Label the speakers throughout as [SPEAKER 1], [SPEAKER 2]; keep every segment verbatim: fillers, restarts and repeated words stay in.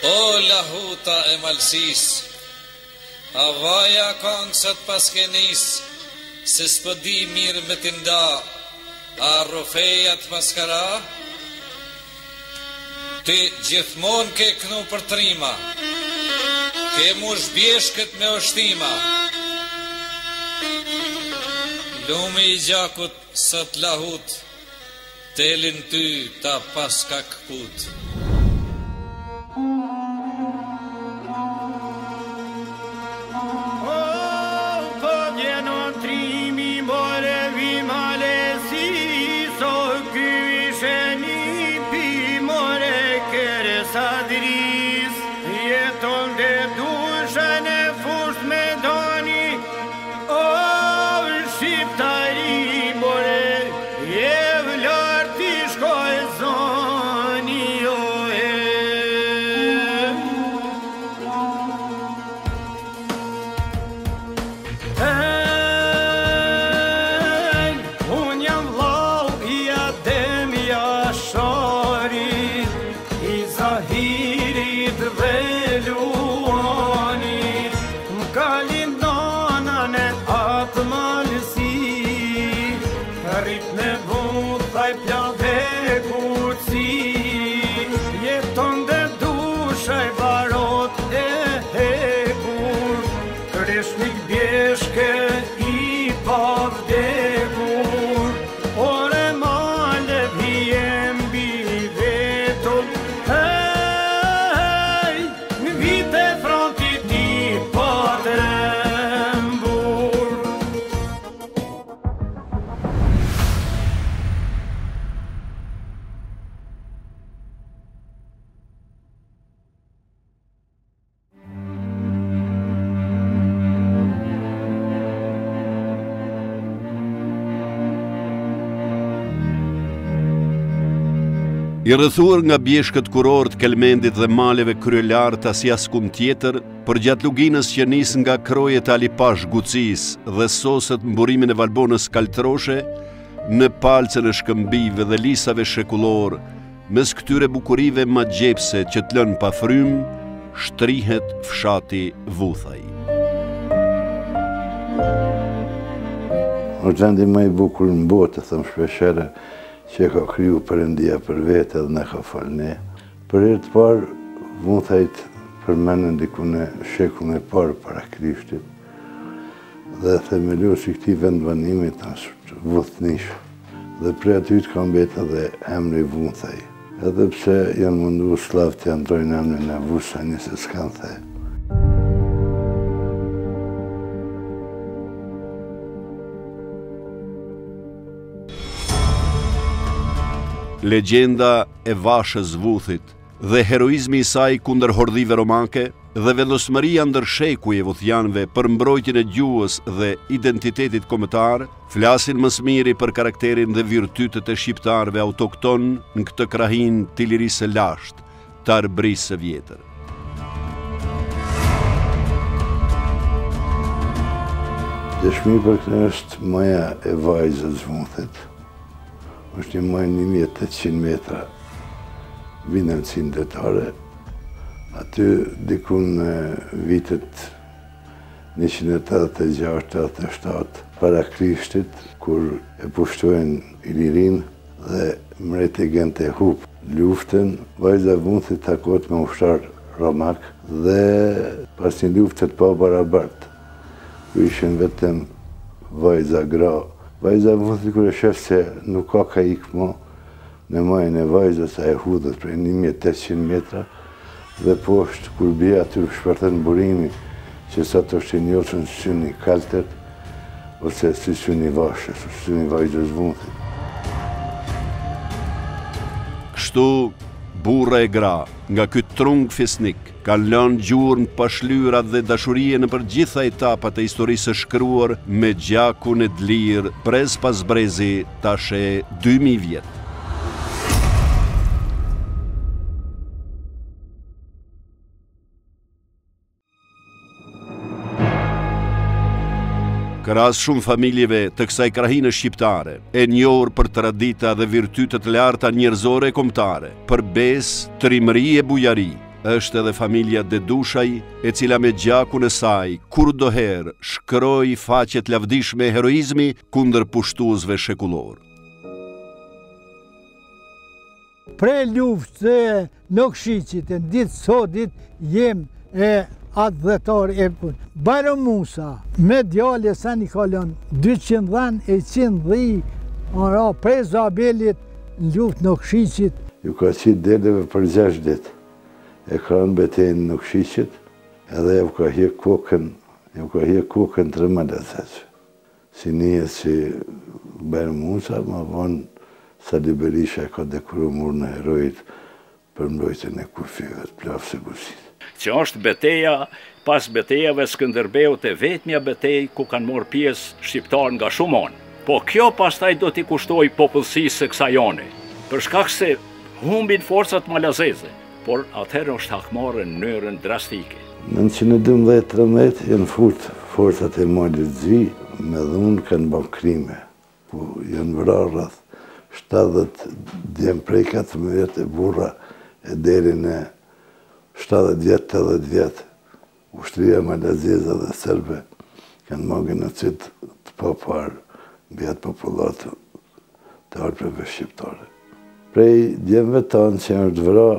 [SPEAKER 1] O lahuta e malsis, a vaja kongësat paskenis, se s'pëdi mirë me t'inda, a rofejat paskara, ti gjithmon ke knu për trima, ke mush bjeshkët me oshtima, lumi i gjakut sët lahut, telin ty ta paska këput.
[SPEAKER 2] I rrëthuar nga bjeshkët kuror të Kelmendit dhe maleve kryelartë as jaskun tjetër, për gjatë luginës që nis nga krojet Alipash Gucis dhe soset mburimin e Valbonës Kaltroshe, në palcën e shkëmbive dhe lisave shekullor, mes këtyre bukurive ma gjepse që të lën pa frym, shtrihet fshati Vuthaj.
[SPEAKER 3] O gjendi më i bukur në botë, thëmë shpeshere, që ka kriju Perëndia për vete dhe ne ka falne. Për herë të parë, Vuthajt përmenën diku në shekullin e parë para Krishtit dhe themelosi këtij vendbanimit është Vuthnish. Dhe prej aty ka mbetë edhe emri Vuthaj. Edhe pse janë mundu slavë të ndrojnë emrin e Vusaj se s'kanë the.
[SPEAKER 2] Legjenda e Vashës Vuthit dhe heroizmi i saj kundër hordhive romake dhe vendosmëria ndër shekuj e vuthianëve për mbrojtjen e gjuhës dhe identitetit kombëtar, flasin më së miri për karakterin dhe virtytet e shqiptarëve autokton në këtë krahin të lirisë së lashtë, të arbërisë së vjetër.
[SPEAKER 3] Dëshmi për këtë është maja e vajzës Vuthit. është një majë një mijë e tetëqind metra, vinën cindetare. Aty dikun në vitet njëqind e tetëdhjetë e gjashtë tetëdhjetë e shtatë para Krishtit, kur e pushtojnë Ilirin dhe mreti Gente Hup luftën, vajza Vuthit takot me ushtar romak dhe pas një luftet pa barabart, ku ishin vetëm vajza gra. Vajza Vuthit kër e shef se nuk ka ka ikë mo në majën e vajzës a e hudhët prej një mijë e tetëqind metra dhe poshtë kur bia aty shpërthen burimi që sa të është njohën syni kaltet ose si syni vashës, syni vajzës Vuthit.
[SPEAKER 2] Kështu, burra e gra, nga ky trung fisnik, kanë lënë gjurmë pashlyrat dhe dashurie në për gjitha etapat e historisë së shkruar me gjakun e dlirë, brez pas brezi, tashe dy mijë vjet. Krahas shumë familjeve të kësaj krahine shqiptare, e njohur për tradita dhe virtytet larta njerëzore e kombëtare, për besë, trimëri e bujari, është edhe familja Dedushaj, e cila me gjakun e saj, kur doherë, shkroi faqet lavdishme e heroizmi kundër pushtuesve shekullor.
[SPEAKER 4] Pre luftë e Nokshicit, e ditë sotit, jem e atë dhëtar e punë. Bajram Musa, me djale sa një kalon, dyqind dhanë e qind dhi, ara prej Zabelit, në luftë Nokshicit.
[SPEAKER 3] Ju ka qitë deleve për gjashtë ditë. E ka në betejnë Nokshicit, edhe ju ka hje kokën, ju ka hje kokën të rëmëllet. Si një që Bajram Musa, ma vonë Sali Berisha ka dekuru murë në herojit për mbrojtjen e kufive të plafë së Gusit.
[SPEAKER 5] Që është beteja, pas betejave Skënderbeut e vetmja betej ku kanë morë pjesë shqiptar nga shumë anë. Po kjo pastaj do t'i kushtoj popullsisë së kësaj ane, për shkak se humbin forcat malazeze, por atëherë është hakmarrë në mënyrën drastike.
[SPEAKER 3] Në nëntëqind e dymbëdhjetë tridhjetë janë fut forcat e Malit Zi, me dhunë kanë bërë krime, ku janë vrarë rreth shtatëdhjetë djemë prej katërmbëdhjetë e burra e deri në shtatëdhjetë vjetë, tetëdhjetë vjetë. Ushtria malazeze dhe serbe kanë marrë genocid të paparë mbi atë popullat të arpëve shqiptare. Prej djemëve tanë që janë është vra,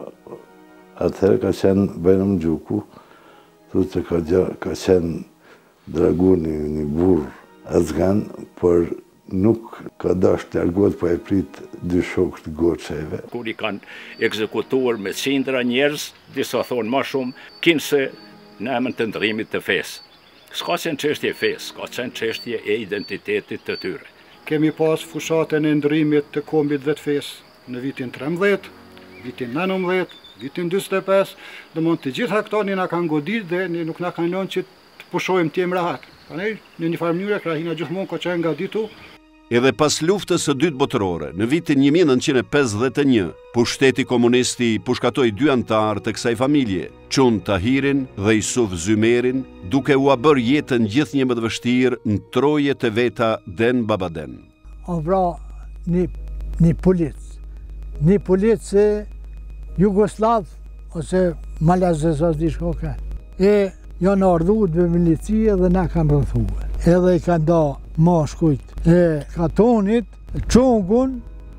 [SPEAKER 3] atëherë ka qenë Bajram Gjuku, thutë që ka, ka qenë draguni, një burr azgan, por nuk ka dash të largohet, po e prit dy shokë të goçeve.
[SPEAKER 5] Kur i kanë ekzekutuar me qindra njerëz, disa thonë ma shumë, kinse në emën të ndrimit të fesë. S'ka qenë çështje fesë, ka qenë çështje e identitetit të tyre.
[SPEAKER 6] Kemi pas fushatën e ndrimit të kombit dhe të fesë në vitin trembëdhjetë, vitin nëntëmbëdhjetë, vitin dyzet e pesë, dhe mund të gjitha këto një na kanë godit dhe një nuk na kanë lënë që të pushojmë t'jem rahat. Në një farë mënyrë krahina gjithmonë ka qenë nga ditu.
[SPEAKER 2] Edhe pas luftës së dytë botërore, në vitin një mijë nëntëqind e pesëdhjetë e një, pushteti komunisti pushkatoi dy antarë të kësaj familje, Çun Tahirin dhe Yusuf Zymerin, duke u bërë jetën gjithnjë më të vështirë në troje të veta Den Babaden.
[SPEAKER 4] O vra një, një polic, një polic se Jugoslav ose malazez ose dishkoka. E janë ardhur dhe milicie dhe na kanë rrethuar. Edhe i kanë da mashkujt e Katonit, Çongun,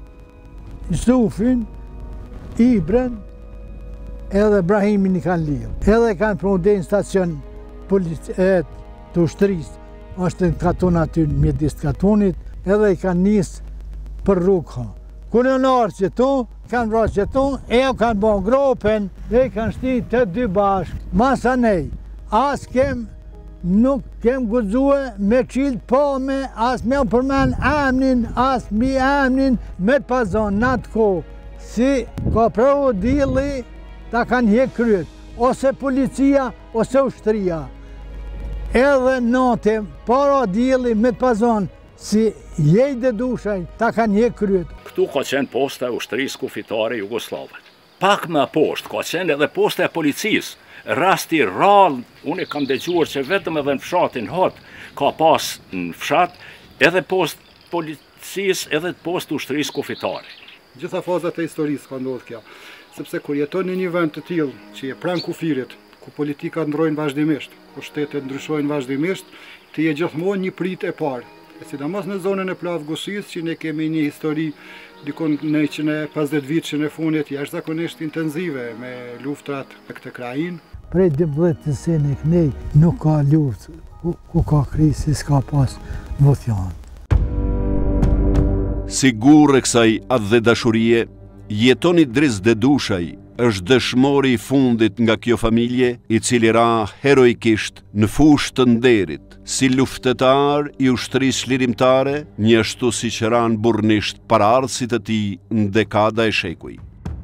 [SPEAKER 4] Yusufin, Ibren, edhe Ibrahimin i kanë lidhur. Edhe kanë prunde në stacion policie të ushtrisë, është në Katon aty në mjedis të Katonit, edhe i kanë nisë për rrugë. Kur janë ardhur që tu, kanë vrarë që tu, e jo kanë bën gropen, dhe i kanë shti të dy bashkë. Masa nej, as kem, nuk kem guxue me qilë po me, as me përmen emnin, as mi emnin, me të pazon në atë kohë. Si ka pravu dili, ta kanë hjek kryet, ose policia, ose ushtria. Edhe natë, para dili me të pazon, si jej Dedushaj, ta kanë hjek kryet.
[SPEAKER 5] Këtu ka qenë posta e ushtrisë kufitare jugoslave. Pak më poshtë ka qenë edhe posta e policisë. Rasti rrallë, unë e kam dëgjuar që vetëm edhe në fshatin hot, ka pas në fshat edhe post policisë edhe post ushtrisë kufitare.
[SPEAKER 6] Gjitha fazat e historisë ka ndodhur kjo, sepse kur jeton në një vend të tillë që je pranë kufirit, ku politika ndrojnë vazhdimisht, ku shtetet ndryshojnë vazhdimisht, ti je gjithmonë një prit e parë. E sidomos në zonën e Plavë Gusisë, që ne kemi një histori dikon në njëqind e pesëdhjetë vitëshin e fundit jashtëzakonisht intenzive me luftrat në këtë krajinë.
[SPEAKER 4] Prej dymbëdhjetë sene e kënej nuk ka luftë, ku, ku ka krisi, s'ka pas votjanë.
[SPEAKER 2] Sigur e kësaj atë dhe dashurie, jetoni Driz Dedushaj është dëshmori i fundit nga kjo familje, i cili ra heroikisht në fushë të nderit, si luftetar i ushtrisë lirimtare, njështu si që ranë burnisht paraardhësit e tij në dekada e shekuj.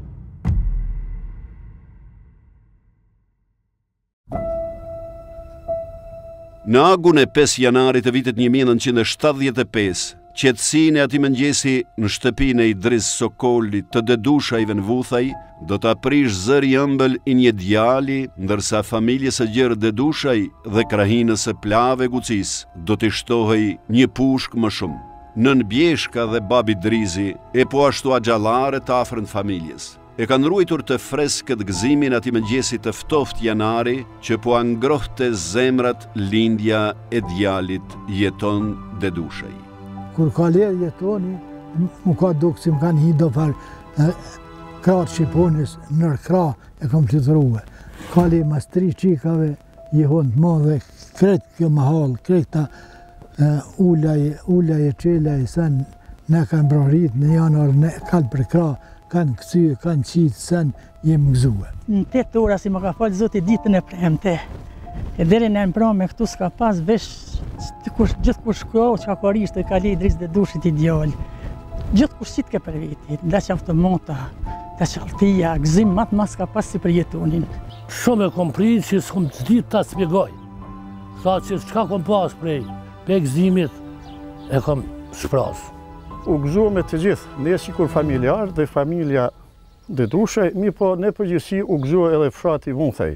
[SPEAKER 2] Në agun e pesë janarit të vitit një mijë nëntëqind e shtatëdhjetë e pesë, qetësinë e atij mëngjesi në shtëpinë e Idris Sokolit të Dedushajve në Vuthaj, do të aprish zëri ëmbël i një djali, ndërsa familjes së gjerë Dedushaj dhe krahinës së Plavë Gucis do t'i shtohej një pushkë më shumë. Nën Bjeshka dhe babi Drizi, e po ashtu axhallare të afërm familjes, e kanë ruajtur të freskët gëzimin ati mëngjesit të ftoft janari që po angrohte zemrat lindja e djalit Jeton Dedushej.
[SPEAKER 4] Kur ka lerë Jetoni, mu ka dukë si më kanë hi do farë kratë Shqiponis nër kra e kom të të ruhe. Ka le mas tri qikave jehon të madhe, kretë kjo mahal, kretë ta ullaj e qelaj, sen ne kanë brorit në janar, ne kanë për kra, kanë kësyë, kanë qitë, sen jem gëzue.
[SPEAKER 7] Në tetë ora si më ka falë Zotit ditën e premte, e deri në e mpra me këtu s'ka pas vesh gjithë kur shkrohë që ka korishtë e ka le i Idris Dedushit i djallë. Gjithë kur shqitë ke për vitit, dhe që automata, dhe që altia, gëzim matë mas ka pas si për Jetonin.
[SPEAKER 8] Shumë e kom pritë që s'kom të ditë ta spjegoj. Sa që s'ka kom pas prej, pe gëzimit e kom shprasë.
[SPEAKER 9] U gëzu me të gjithë, ne si kur familjar dhe familja Dedushej, mi po ne përgjithsi u gëzu edhe fshati Vunthej.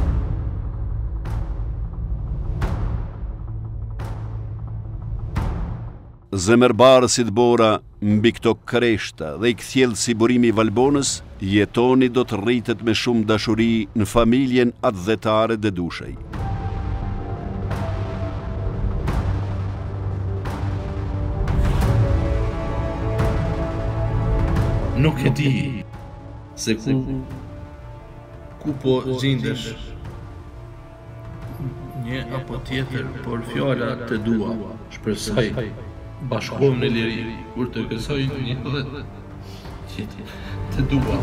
[SPEAKER 2] Zemërbarësit bora mbi këto kreshta dhe i kthjellë si burimi i Valbonës, Jetoni do të rritet me shumë dashuri në familjen atdhetare Dedushej.
[SPEAKER 10] Nuk e di se ku, ku po gjendesh një apo tjetër, por fjala të dua, shpresoj bashkohëm në liri, kur të kësoj një dhe tjetër, të dua.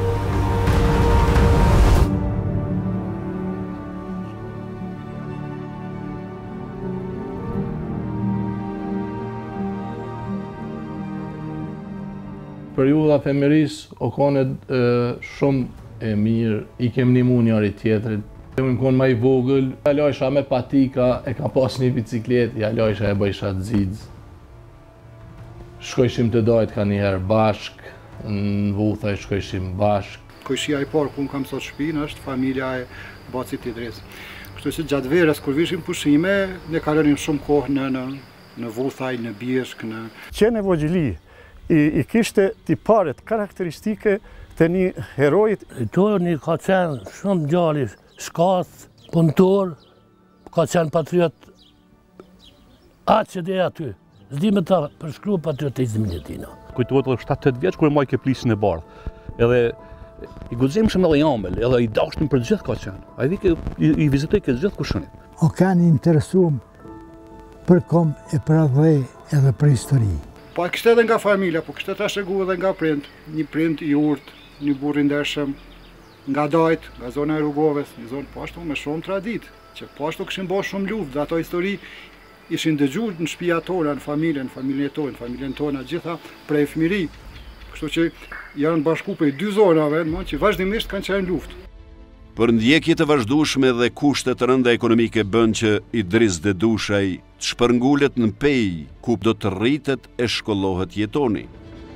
[SPEAKER 10] Periudha femeris o kone shumë e mirë, i kem nimu njëri tjetërit. Unë konë ma i vogël, ja lojsha me patika, e ka pas një biciklet, ja lojsha e bëjsha të zidz. Shkojshim të dojt ka njëherë bashk, në Vuthaj shkojshim bashk.
[SPEAKER 6] Kojshia i parë ku në kam sot shpinë është familja e Bacit Idris. Kështu që gjatë verës, kur vishim pushime, ne kalonim shumë kohë në, në, në Vuthaj, në Bjeshk, në...
[SPEAKER 9] Qene Vogjili, I, i kishte tiparet karakteristike të një herojit.
[SPEAKER 8] Toni ka qenë shumë gjalli, shkath, punëtor, ka qenë patriot atë që dhe aty. Zdi me ta përshkru patriotizmin e tina.
[SPEAKER 11] Kujtuat edhe shtatë tetë vjeç kur e maj ke plisën e bardhë. Edhe i guximshëm edhe jamel, edhe i dashtëm për gjithë ka qenë. A i di ke, i, i vizitoj ke gjithë kushënit.
[SPEAKER 4] O kanë interesum për kom e për adhe edhe për histori.
[SPEAKER 6] Po e kështë edhe nga familja, po kështë ta shegu edhe nga prind, një prind i urt, një burr i ndershëm, nga dajt, nga zona e Rrugovës, një zonë pashtu me shumë tradit, që pashtu këshin bo shumë luftë, dhe ato histori ishin dëgjuar në shtëpia tona, në familjen, në familjen tonë, në familjen tona gjitha prej fëmiri. Kështu që janë bashku për dy zonave, që vazhdimisht kanë qenë luftë.
[SPEAKER 2] Për ndjekje të vazhdueshme dhe kushte të rënda ekonomike bën që Idris Dedushej të shpërngullet në pej ku do të rritet e shkollohet Jetoni.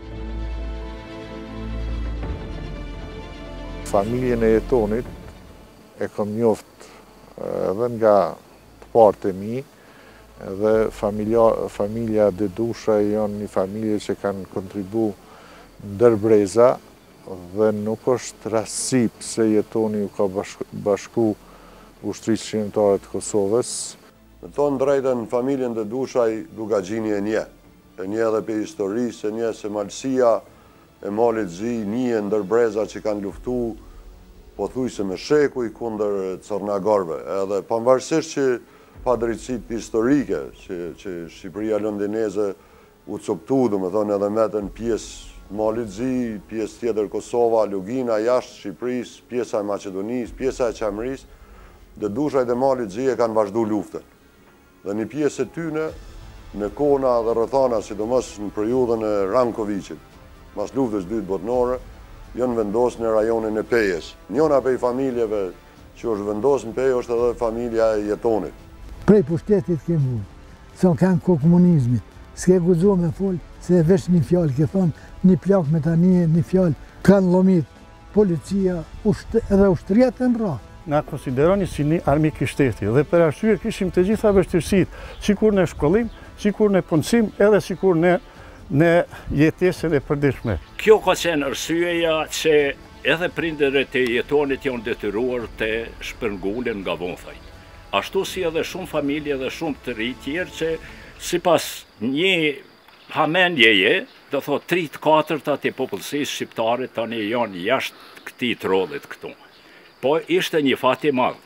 [SPEAKER 3] Familjen e Jetonit e kam njoft edhe nga të partë e mi, dhe familja, familja Dedushej janë një familje që kanë kontribu ndër breza, dhe nuk është rastësi pse Jetoni u ka bashku ushtrisë shqiptare të Kosovës.
[SPEAKER 12] Me thonë drejtën, familjen Dedushej Dugagjini e nje. E nje edhe për historisë, e nje se malësia e malit zi, një ndër breza që kanë luftu, po thujse me shekuj kundër Cornagarve. Edhe pavarësisht që pa drejtësit historike, që, që Shqipëria londineze u coptu, dhe me thonë edhe metën pjesë Malit zi, pjesë tjetër Kosova, Lugina, jashtë Shqipëris, pjesa e Macedonis, pjesa e Qamëris, Dedushej dhe Malit zi e kanë vazhdu luftën. Dhe një pjesë e tyne, në kona dhe rrethana, sidomos në periudhën e Rankovicit, mas luftës dytë botnore, janë vendosë në rajonin e Pejes. Njona prej familjeve që është vendosë në Pejë është edhe familja e Jetonit.
[SPEAKER 4] Prej pushtetit kemë vujë, sa kanë ko komunizmit, s'ke gudzo me folë, se vesh një fjallë, ke thonë, një plak me tani, një fjallë, kanë lomit, policia, edhe ushtria të mbra.
[SPEAKER 9] Na konsideroni si një armik i shtetit, dhe për arsye kishim të gjitha vështirësit, sikur në shkollim, sikur në punësim, edhe sikur në në jetesën e përditshme.
[SPEAKER 5] Kjo ka qenë arsyeja që edhe prindërit e Jetonit janë detyruar të shpërngulin nga vonthajt. Ashtu si edhe shumë familje dhe shumë të ri tjerë që sipas një hamenjeje, do thot tre katërta të popullsisë shqiptare tani janë jashtë këtij trollit këtu. Po ishte një fat i madh.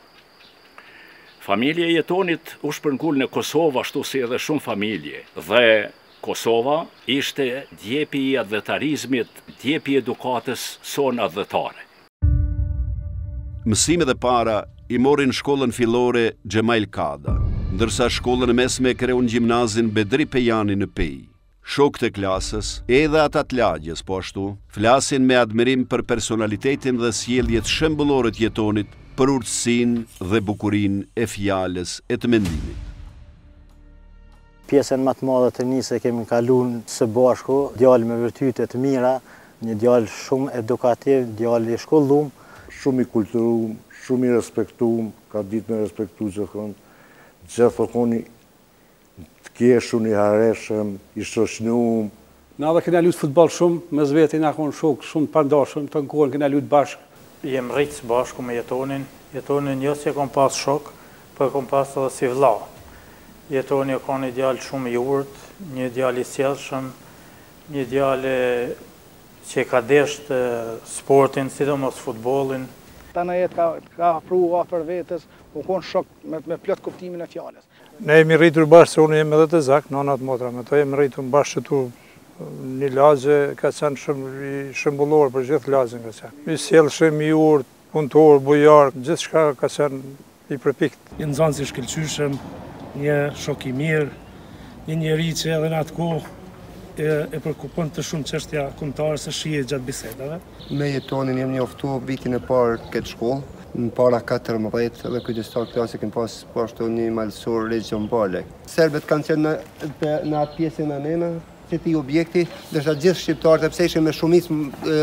[SPEAKER 5] Familja e Jetonit u shpërngul në Kosovë ashtu si edhe shumë familje dhe Kosova ishte djepi i adhetarizmit, djepi i edukatës son adhetare.
[SPEAKER 2] Mësimet e para i morin shkollën fillore Gjemail Kada, ndërsa shkollën e mesme kreun gjimnazin Bedri Pejani në Pej. Shokët e klasës, edhe ata të lagjes po ashtu, flasin me admirim për personalitetin dhe sjelljet shembullore të Jetonit, për urtësinë dhe bukurinë e fjalës e të mendimit.
[SPEAKER 13] Pjesën më të madhe të nisë kemi kaluar së bashku, djalë me virtyte të mira, një djalë shumë edukativ, djalë i shkollum,
[SPEAKER 3] shumë i kulturum, shumë i respektum, ka ditë me respektu gjithkon, gjithkon të keshun, i hareshëm, i shoqnum.
[SPEAKER 14] Na dhe kena lutë futbol shumë, me zveti na konë shokë, shumë të pandashëm, të në kohën kena lutë bashkë.
[SPEAKER 15] Jem rritë së bashku me Jetonin, Jetonin jo si e kom pas shok, për e kom pas edhe si vlla. Jetoni o ka një djallë shumë i urt, një djallë i sjellshëm, një djallë që ka desht sportin, sidomos futbolin.
[SPEAKER 6] Ta në jetë ka, ka pru afër vetës, u konë shok me, me plot kuptimin e fjales.
[SPEAKER 16] Ne jemi rritur bashkë, se unë jemi edhe të zak, nanat motra, me to jemi rritur bashkë që tu një lagje ka qenë shumë shembullor për gjithë lagjen ka qenë. I sjellshëm, i urt, punëtor, bujar, gjithë shka ka qenë i përpikt.
[SPEAKER 8] Një nxënës i shkëlqyshëm, një shok i mirë, një njeri që edhe në atë kohë e, e përkupon të shumë çështja kombëtare se shihet gjatë bisedave.
[SPEAKER 17] Me Jetonin jam njoftu vitin e parë këtë shkollë, në para katërmbëdhjetë dhe kujdestar klase kënë pas pashtu një malësor Region Balej. Serbet kanë qenë në, në atë pjesën e nëna, që ti objekti, dërsa gjithë shqiptarët e pse ishin me shumicë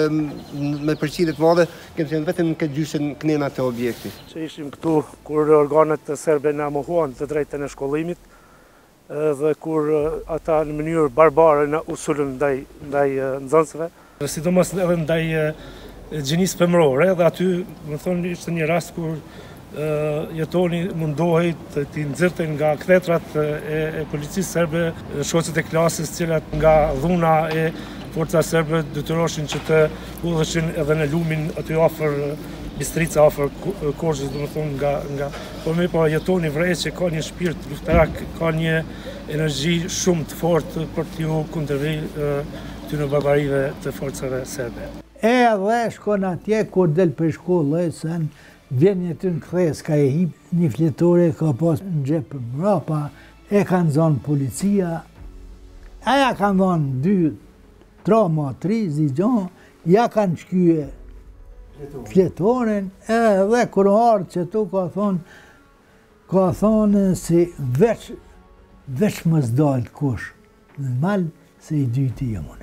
[SPEAKER 17] me përqitit madhe, kemë qenë vetëm në këtë gjysën kënena të objekti.
[SPEAKER 9] Që ishim këtu kur organet të serbe na mohuan të drejtën e shkollimit dhe kur ata në mënyrë barbare na usulën ndaj, ndaj nxënësve.
[SPEAKER 8] Sidomos edhe ndaj gjinisë femërore, dhe aty, më thonë, ishte një rast kur Jetoni mundohej të t'i nxirte nga kthjetrat e, e policisë serbe shoqet e klasës, cilat nga dhuna e forca serbe detyroshin që të udhëshin edhe në lumin aty afër Bistrica, afër Korçës, domethënë nga nga po më po Jetoni vrej që ka një shpirt luftarak, ka një energji shumë të fortë për t'ju kundërvijë këtyre barbarive të forcave serbe.
[SPEAKER 4] Edhe shkon atje kur del për shkollë, sen vjen një të në këthes, ka e hip një fletore, ka pas në gjepë mrapa, e kanë zonë policia, aja kanë zonë dy, trama, tri, zigjon, ja kanë shkyje fletoren, edhe kur ardhë që tu ka thonë, ka thonë si veç, veç më zdalë kush, në malë se i dyti jemune.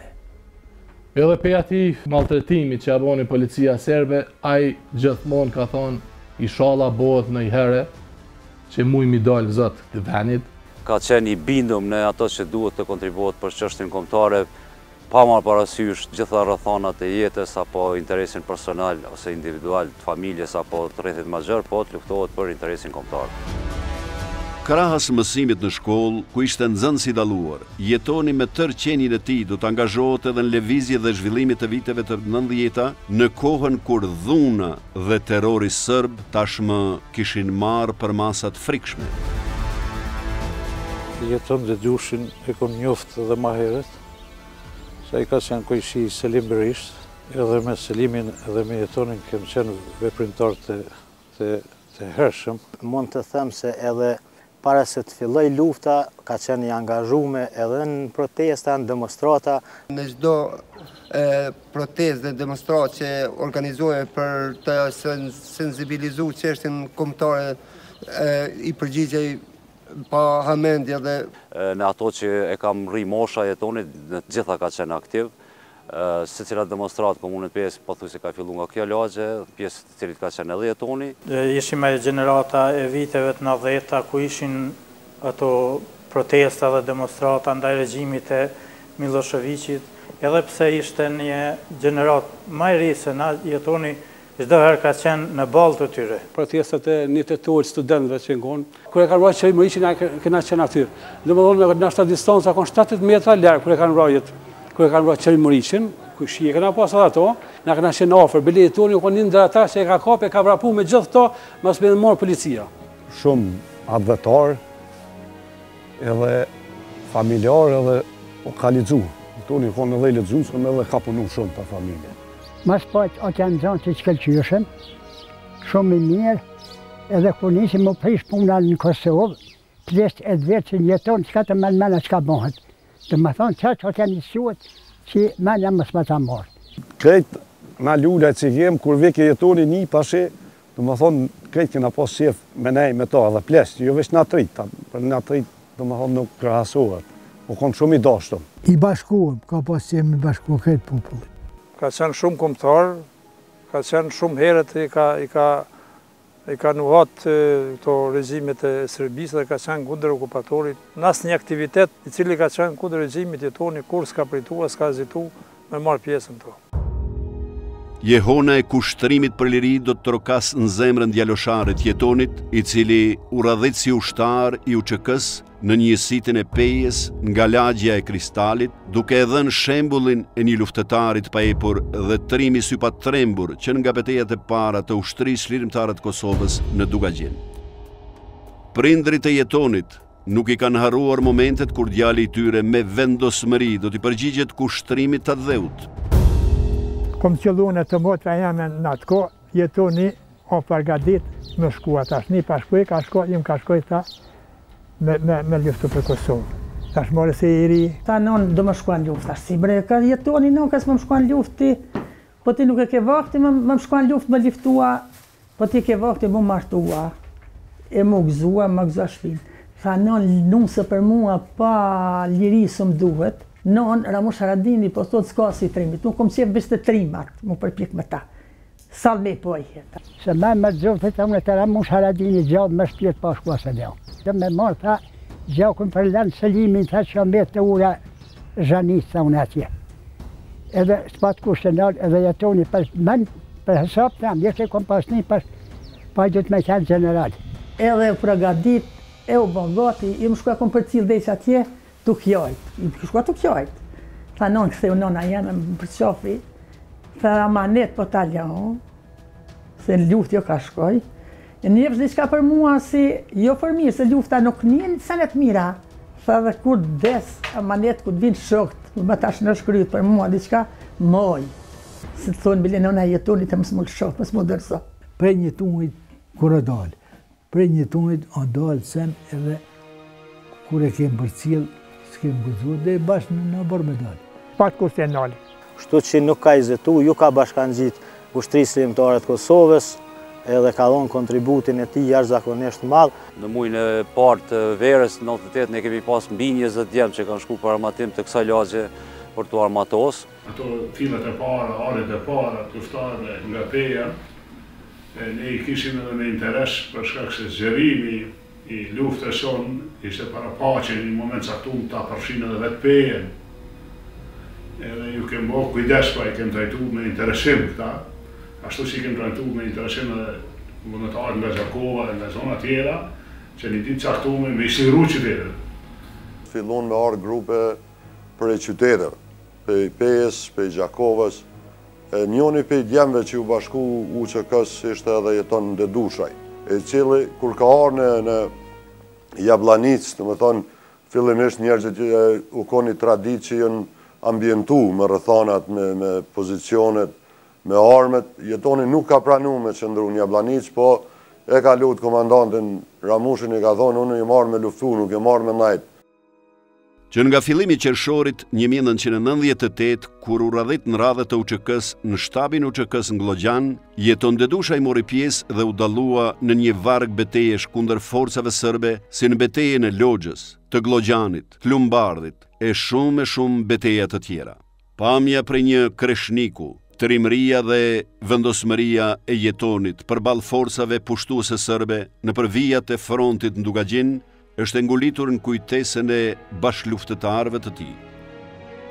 [SPEAKER 10] Edhe pe ati maltretimi që aboni policia serbe, ai gjithmonë ka thonë, inshallah bëhet në i here që muj mi dalë zot të venit.
[SPEAKER 18] Ka qenë i bindum në ato që duhet të kontribuot për çështjen kombëtare, pa marrë parasysh gjitha rrethanat e jetës apo interesin personal ose individual të familjes apo të rrethit mazhër, po të luftohet për interesin kombëtar.
[SPEAKER 2] Krahas mësimit në shkollë, ku ishte nxënës i dalluar, Jetoni me tërë qenien e tij do të angazhohet edhe në lëvizje dhe zhvillimit të viteve të nëntëdhjetë në kohën kur dhuna dhe terrori serb tashmë kishin marrë për masat frikshme.
[SPEAKER 19] Jeton dhe Gjushin e kom njoftë edhe ma herët, sa i ka qenë kojshi Selim Berisht, edhe me Selimin edhe me Jetonin kem qenë veprimtar të, të, të hershëm.
[SPEAKER 13] Mund të them se edhe para se të filloj lufta, ka qenë i angazhume edhe në protesta, në demonstrata.
[SPEAKER 17] Në çdo protestë dhe demonstratë që organizohet për të sensibilizu çështjen kombëtare, i përgjigjej pa hamendje dhe...
[SPEAKER 18] Në ato që e kam rri mosha Jetonit, në të gjitha ka qenë aktiv, se cilat demonstratë komunët pjesë, po thuj se ka fillu nga kjo lagje, pjesë të cilit ka qenë edhe Jetoni.
[SPEAKER 15] Ishim e gjenerata e viteve të nëntëdhjetë, ku ishin ato protesta dhe demonstrata ndaj regjimit e Miloševiqit, edhe pse ishte një gjenerat më i ri se na jetoni, çdo herë ka qenë në ballë të tyre.
[SPEAKER 14] Protestat e një tetor studentëve që ngon, kur e kanë vrarë qeverisjen, ne kena qenë aty. Domethënë në ashta distanca kon shtatëdhjetë metra larg kur e kanë vrarë, kur e kanë vrarë qeverisjen, ku shi e kanë pas ato, na kanë qenë afër, bile toni u kanë ndër ata që e ka kapë, e ka vrapu me gjithë këto, mos më marr policia.
[SPEAKER 20] Shumë advetar edhe familjar edhe o ka lexu. Toni kanë edhe lexuar, edhe ka punu shumë për familjen.
[SPEAKER 21] Mas pojt o të janë zonë që shkëllqyëshëm, shumë i mirë, edhe kur nisi më prish puna në Kosovë, plesht e dvetë që njëton, qka të men mena qka bëhet. Dhe më thonë që që o të janë njësuat që menja mësë më të marë.
[SPEAKER 20] Krejt na lullaj që jem, kur veke jetoni një pashe, dhe më thonë krejt këna pas qef me nej me ta dhe plesht, jo vesh në atrit, për në atrit dhe më thonë nuk krahasohet, o konë shumë i dashtëm.
[SPEAKER 4] I bashkuëm, ka pas qef me bashkuëm krejt popullit.
[SPEAKER 16] Ka qenë shumë kombëtar, ka qenë shumë herët i ka i ka i ka nuhat këto regjimet e Serbisë dhe ka qenë kundër okupatorit. Në asnjë aktivitet i cili ka qenë kundër regjimit jetoni kur s'ka pritua, s'ka hezitu me marr pjesën to.
[SPEAKER 2] Jehona e kushtrimit për liri do të trokas në zemrën djalosharit jetonit, i cili u radhit si ushtar i U Q K-s në njësitin e pejes nga lagja e Kristalit, duke edhe në shembullin e një luftetarit pa epur dhe trimi sypat trembur që nga betejat e para të ushtrisë lirimtare të Kosovës në Dugagjen. Prindrit e jetonit nuk i kanë harruar momentet kur djali i tyre me vendosmëri do t'i përgjigjet kushtrimit të dheut.
[SPEAKER 4] Kom qëllu në të motra jame në atë ko, jetoni o përgadit me shkua tash. Një pa shkuj, ka shkoj, im ka shkoj ta me, me, me luftu për Kosovë. Tash more se i ri.
[SPEAKER 7] Ta non do më shkuan luft, tash si bre, ka jetoni non, ka s'më më shkuan lufti, po ti nuk e ke vakti, më më shkuan luft më liftua, po ti ke vakti më martua, e më gëzua, më gëzua shpin. Tha non, nusë për mua pa liri së më duhet, non, Ramush Haradini, po thot s'ka si trimit, nuk kom qef bishte trimat, mu përpik me ta. Sal me po i jetë.
[SPEAKER 21] Se me me dzofit të unë të Ramush Haradini gjallë me shpjet pa shkua se leo. Dhe me marë tha, gjakun për lënë sëlimin tha që me të ura zhanit të unë atje. Edhe s'pat kushtenal, edhe jetoni për men, për hesap të amë, jeshte kom pasni për pa gjët me qenë general.
[SPEAKER 7] Edhe u pragadit, e u bongati, i më shkua kom për cilë dhe që atje, tu kjojt, i shkua tu kjojt. Tha non, këtheu nona jenë më përqofi, tha amanet po taljon, se luft jo ka shkoj. E njëpës diçka për mua si, jo për mirë, se lufta nuk njën sanet mira. Tha dhe kur des amanet, kur vinë shokt, kur më tash në shkryt për mua diçka, moj. Se të thonë, bile nona jetonit e mësë më shokt, mësë më dërso.
[SPEAKER 4] Prej një tunit, kur e dalë, prej një tunit, o dalë sen edhe kur e kemë për cilë, s'kemë gëzuar dhe bashkë në bërë me dalë. Pat kushtë e nalë.
[SPEAKER 13] Shtu që nuk ka izetu, ju ka bashkan gjitë ushtrisë lirimtare të Kosovës, edhe ka dhonë kontributin e ti jashtëzakonisht madh.
[SPEAKER 18] Në muajin e parë të verës, nëntëdhjetë e tetë, ne kemi pas mbi njëzet djemë që kanë shku për armatim të kësaj lagje për të armatos.
[SPEAKER 8] Ato fillet e para, arit e para, të ushtarëve nga peja, ne i kishim edhe me interes për shkak se zgjerimi i luftës sonë ishte para paqen në moment caktuar ta përfshin edhe vetë pejen. Edhe ju kemë bërë kujdes, pra i kemë trajtu me interesim këta, ashtu si kemë trajtu me interesim edhe vullnetarët nga Gjakova dhe nga zona tjera, që një ditë caktuar me i siguru qytetet.
[SPEAKER 12] Fillon me ardhë grupe për e qytetet, për i pejes, për i Gjakovës. Njoni për i djemve që u bashku U Q K-s ishte edhe jeton në Dedushaj, e cili kur ka arë në, në Jablanic, të më thonë, fillimisht njerëzit u koni tradit që jënë ambientu me rëthanat, me, me pozicionet, me armet, jetoni nuk ka pranu me qëndru në Jablanic, po e ka lutë komandantin Ramushin i ka thonë, unë i marrë me luftu, nuk i marrë me najtë.
[SPEAKER 2] Që nga fillimi i qershorit një mijë e nëntëqind e nëntëdhjetë e tetë, kur u radhit në radhët të U Q K-s në shtabin U Q K-s në Glogjan, jeton Dedusha i mori pjesë dhe u dallua në një varg betejesh kundër forcave serbe, si në betejen e Logjës, të Glogjanit, të Lumbardhit e shumë e shumë beteja të tjera. Pamja prej një kreshniku, trimëria dhe vendosmëria e jetonit përballë forcave pushtuese serbe nëpër vijat e frontit në Dugagjen është ngulitur në kujtesën e bashkëluftëtarëve të tij.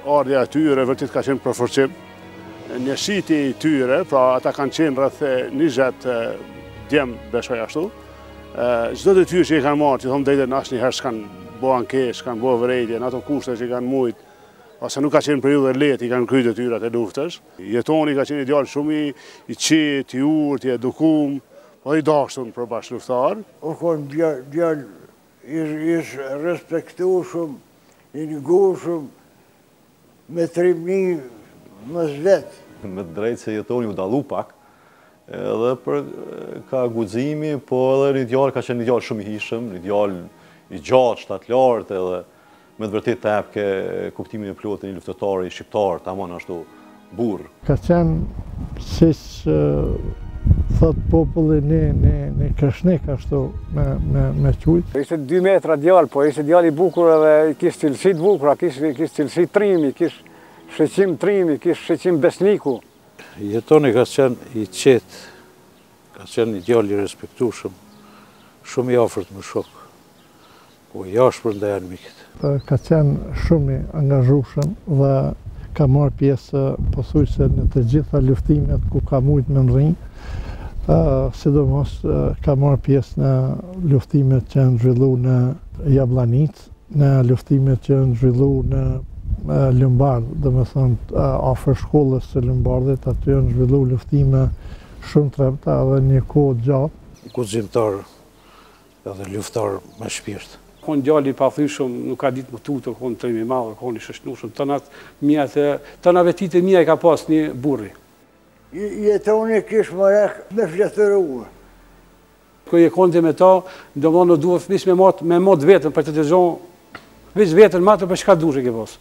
[SPEAKER 1] ardhja e tyre vërtet ka qenë përforcim. Njësiti i tyre, pra ata kanë qenë rreth njëzet djemë besoj ashtu. Çdo detyrë që i kanë marrë, që thonë drejtën asnjëherë s'kan bo ankesh, s'kan bo vërejtje, në ato kushte që i kanë mujt, ose nuk ka qenë periudhë lehtë, i kanë kryer detyrat e luftës. Jetoni ka qenë ideal shumë i, i qetë, i urtë, i edukum, po i dashur për bashkëluftar.
[SPEAKER 22] O kon djalë ish respektueshëm, i ngushëm, me trimni më vetë.
[SPEAKER 23] Me drejtë se Jetoni u dallu pak, edhe për ka guximi, po edhe një djalë ka qenë një djalë shumë i hishëm, një djalë i gjatë, shtatlartë, edhe me të vërtet të jep ke kuptimin e plotë një luftëtari shqiptar, tamam ashtu burr.
[SPEAKER 4] Ka qenë siç thot populli në Krashnik ashtu me me me qujt.
[SPEAKER 14] Ishte dy metra djalë, po ishte djalë i bukur edhe kishte cilësi të bukura, kishte kishte cilësi trimi, kishte shqeqim trimi, kishte shqeqim besniku.
[SPEAKER 19] Jetoni ka qenë i qetë, ka qenë një djalë i respektueshëm, shumë i afërt me shok, po jashtë ndaj armikit.
[SPEAKER 4] Ka qenë shumë i angazhueshëm dhe ka marrë pjesë pothuajse në të gjitha luftimet ku ka mujt me rrinj. Sidomos ka marrë pjesë në luftimet që janë zhvillu në Jabllanic, në luftimet që janë zhvillu në Lombard, dhe me thonë afër shkollës së Lombardit, aty janë zhvillu luftime shumë trepta dhe një kohë gjatë.
[SPEAKER 19] Guximtar edhe luftar me shpirt.
[SPEAKER 14] Kon djali i pathyeshëm, nuk ka ditë më tutë, kon trimi i madh, kon i shëshnueshëm, tënat mia të tënave titë mia i ka pas një burri.
[SPEAKER 22] Jetoni kish marrë me fletëruar.
[SPEAKER 14] Kur je konti me ta, domthonë duhet fëmis me mot me mot vetën për të dëgjon, veç vetën më atë për çka duhet ke pas.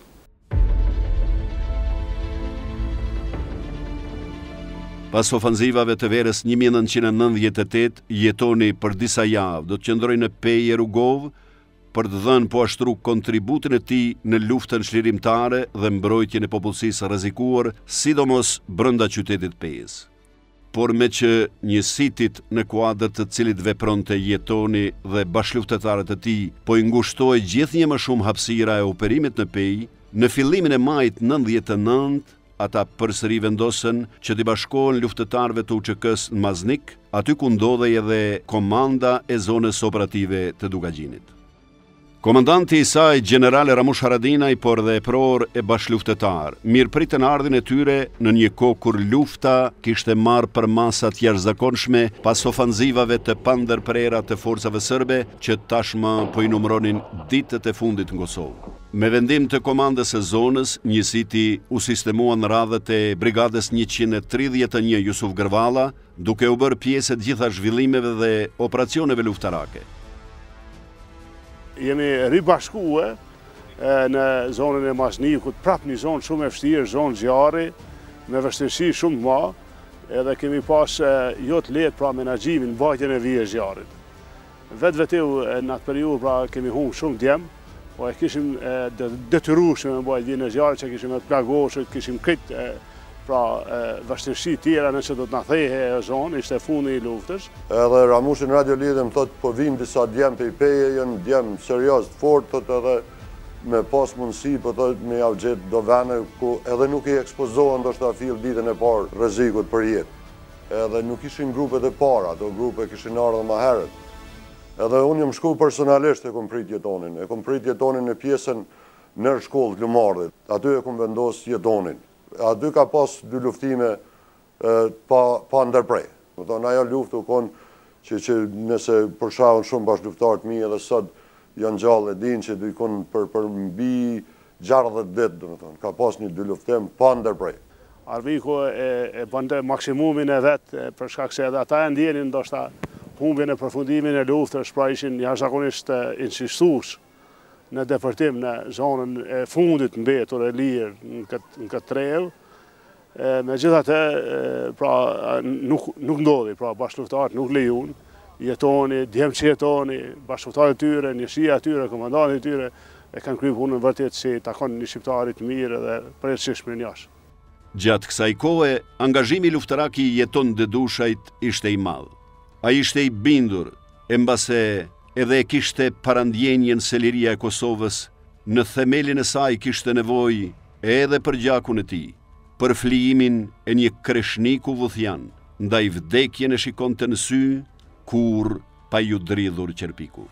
[SPEAKER 2] Pas ofenzivave të verës një mijë nëntëqind e nëntëdhjetë e tetë, Jetoni për disa javë do të qëndrojë në Pejë e Rugov për të dhënë po ashtru kontributin e tij në luftën çlirimtare dhe mbrojtjen e popullsisë rrezikuar, sidomos brenda qytetit Pejës. Por me që njësitit në kuadër të cilit vepronte Jetoni dhe bashkëluftëtarët e tij po i ngushtoi gjithnjë më shumë hapësira e operimit në Pejë, në fillimin e majit nëntëdhjetë e nëntë ata përsëri vendosën që t'i bashkohen luftëtarëve të U Q K-s në Maznik, aty ku ndodhej edhe komanda e zonës operative të Dugagjinit. Komandanti i saj, general Ramush Haradinaj, por dhe pror e bashkëluftëtar, mirëpritën ardhin e tyre në një kohë kur lufta kishte marrë për masat jashtëzakonshme pas ofanzivave të pandërprera të forcave serbe që tashmë po i numëronin ditët e fundit në Kosovë. Me vendim të komandës së zonës, njësiti u sistemuan radhët e brigadës njëqind e tridhjetë e një Jusuf Gërvalla, duke u bërë pjesë të gjitha zhvillimeve dhe operacioneve luftarake.
[SPEAKER 1] Jemi ribashkue në zonën e Maznikut, prap një zonë shumë e vështirë, zonë zjarri, me vështirësi shumë ma, edhe kemi pas jo të letë pra menaxhimin, mbajtjen e vijë zjarrit. Vetë vetiu në atë periudhë pra kemi humbur shumë djemë, po e kishim detyrueshëm me mbajtjen e vijën e zjarrit, që kishim të plagoshë, kishim këtë pra vështirësi tjera nëse do të na thehe e zonë, ishte fundi i luftës.
[SPEAKER 12] Edhe Ramushi në radio lidhe më thotë po vim disa djemë për i Peje, janë djemë serios të fort, thotë edhe me pas mundësi, po thotë me javë gjithë do vene, ku edhe nuk i ekspozohen do shta fil ditën e parë rrezikut për jetë. Edhe nuk ishin grupet e para, ato grupe kishin ardhur më herët. Edhe unë jam shku personalisht e kom prit Jetonin, e kom prit Jetonin në pjesën nër shkollë të Lumardit, aty e kom vendos Jetonin. Aty ka pas dy luftime pa, pa ndërprej. Më thonë, ajo luftë u konë që, që nëse përshahën shumë bashkëluftarët mi edhe sot janë gjallë e din që du i konë për, për mbi gjardhët ditë, dhe më thonë, ka pas një dy luftim pa ndërprej.
[SPEAKER 1] Armiku e, e bënde maksimumin e vetë, për shkak se edhe ata e ndjenin ndoshta humbjen e përfundimin e luftës, pra ishin jashtëzakonisht insistues në depërtim në zonën e fundit mbetur e lirë në këtë, në këtë trevë. Me gjithatë, pra, nuk, nuk ndodhi, pra bashkëluftarët nuk lejun, Jetoni, djemë që Jetoni, bashkëluftarët tyre, njësia tyre, komandantit tyre, e kanë kryer punën vërtet si takon një shqiptarit mirë dhe përjetësisht me njashtë.
[SPEAKER 2] Gjatë kësaj kohe, angazhimi luftarak i Jeton Dedushajt ishte i madh. Ai ishte i bindur, e mbase edhe e kishte parandjenjen se liria e Kosovës, në themelin e saj kishte nevojë edhe për gjakun e tij, për flijimin e një kreshniku vuthian, ndaj vdekjen e shikonte në sy, kur pa ju dridhur qerpiku.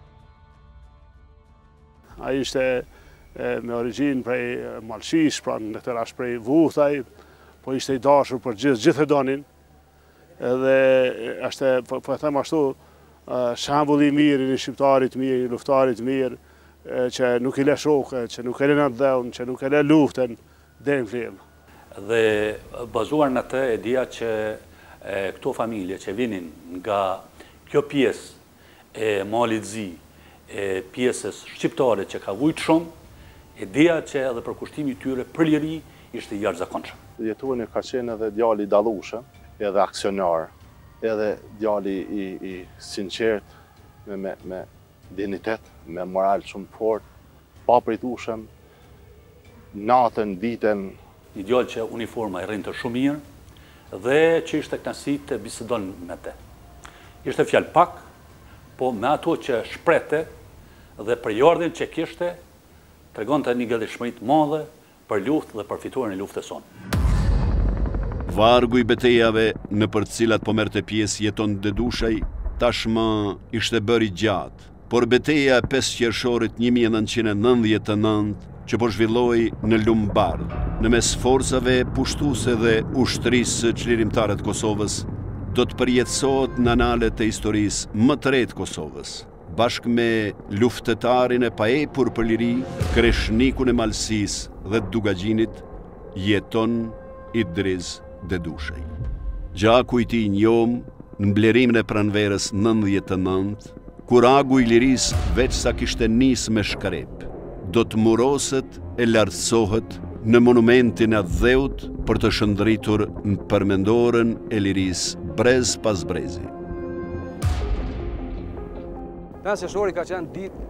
[SPEAKER 1] Ai ishte me origjinë prej Malshis, pra në këtë rast prej Vuthaj, po ishte i dashur për gjithë, gjithë e donin, edhe është, po, po them ashtu, shembull i mirë, i shqiptarit mirë, i luftarit mirë, që nuk i le shokë, që nuk e le në dheun, që nuk e le luftën, deri në flimë.
[SPEAKER 3] Dhe bazuar në të e dia që e, këto familje që vinin nga kjo pjesë e Malit Zi, e pjesës shqiptare që ka vujt shumë, e dia që edhe për kushtimi tyre për liri ishte i jashtëzakonshëm.
[SPEAKER 23] Jetuani ka qenë edhe djali i dallueshëm, edhe aksionar, edhe djali i, i sinqert, me, me, me dignitet, me moral shumë fort, pa pritueshëm, natën, ditën.
[SPEAKER 3] Një djalë që uniforma i rrinte shumë mirë dhe që ishte kënaqësi të bisedon me te. Ishte fjalë pak, po me ato që shprehte dhe për jardhin që kishte, tregonte një gëdhishmëri të madhe për luftë dhe për fituarin e luftës sonë.
[SPEAKER 2] Vargu i betejave në për cilat po merrte pjesë jeton Dedushaj, tashmë ishte bërë i gjatë, por beteja e pesë qershorit një mijë e nëntëqind e nëntëdhjetë e nëntë që po zhvilloi në Lumbardh, në mes forcave pushtuese dhe ushtrisë së çlirimtare të Kosovës, do të përjetësohet në analet e historisë më të re të Kosovës, bashkë me luftetarin e paepur për liri, kreshnikun e Malsisë dhe të Dugagjinit, jeton Idris Dedushaj. Gjaku i tij njom në mblerimin e pranverës nëntëdhjetë e nëntë, kur agu i liris veç sa kishte nis me shkrep, do të muroset e lartësohet në monumentin e dheut për të shëndritur në përmendorën e liris brez pas brezi.
[SPEAKER 5] pesë qershori ka qenë ditë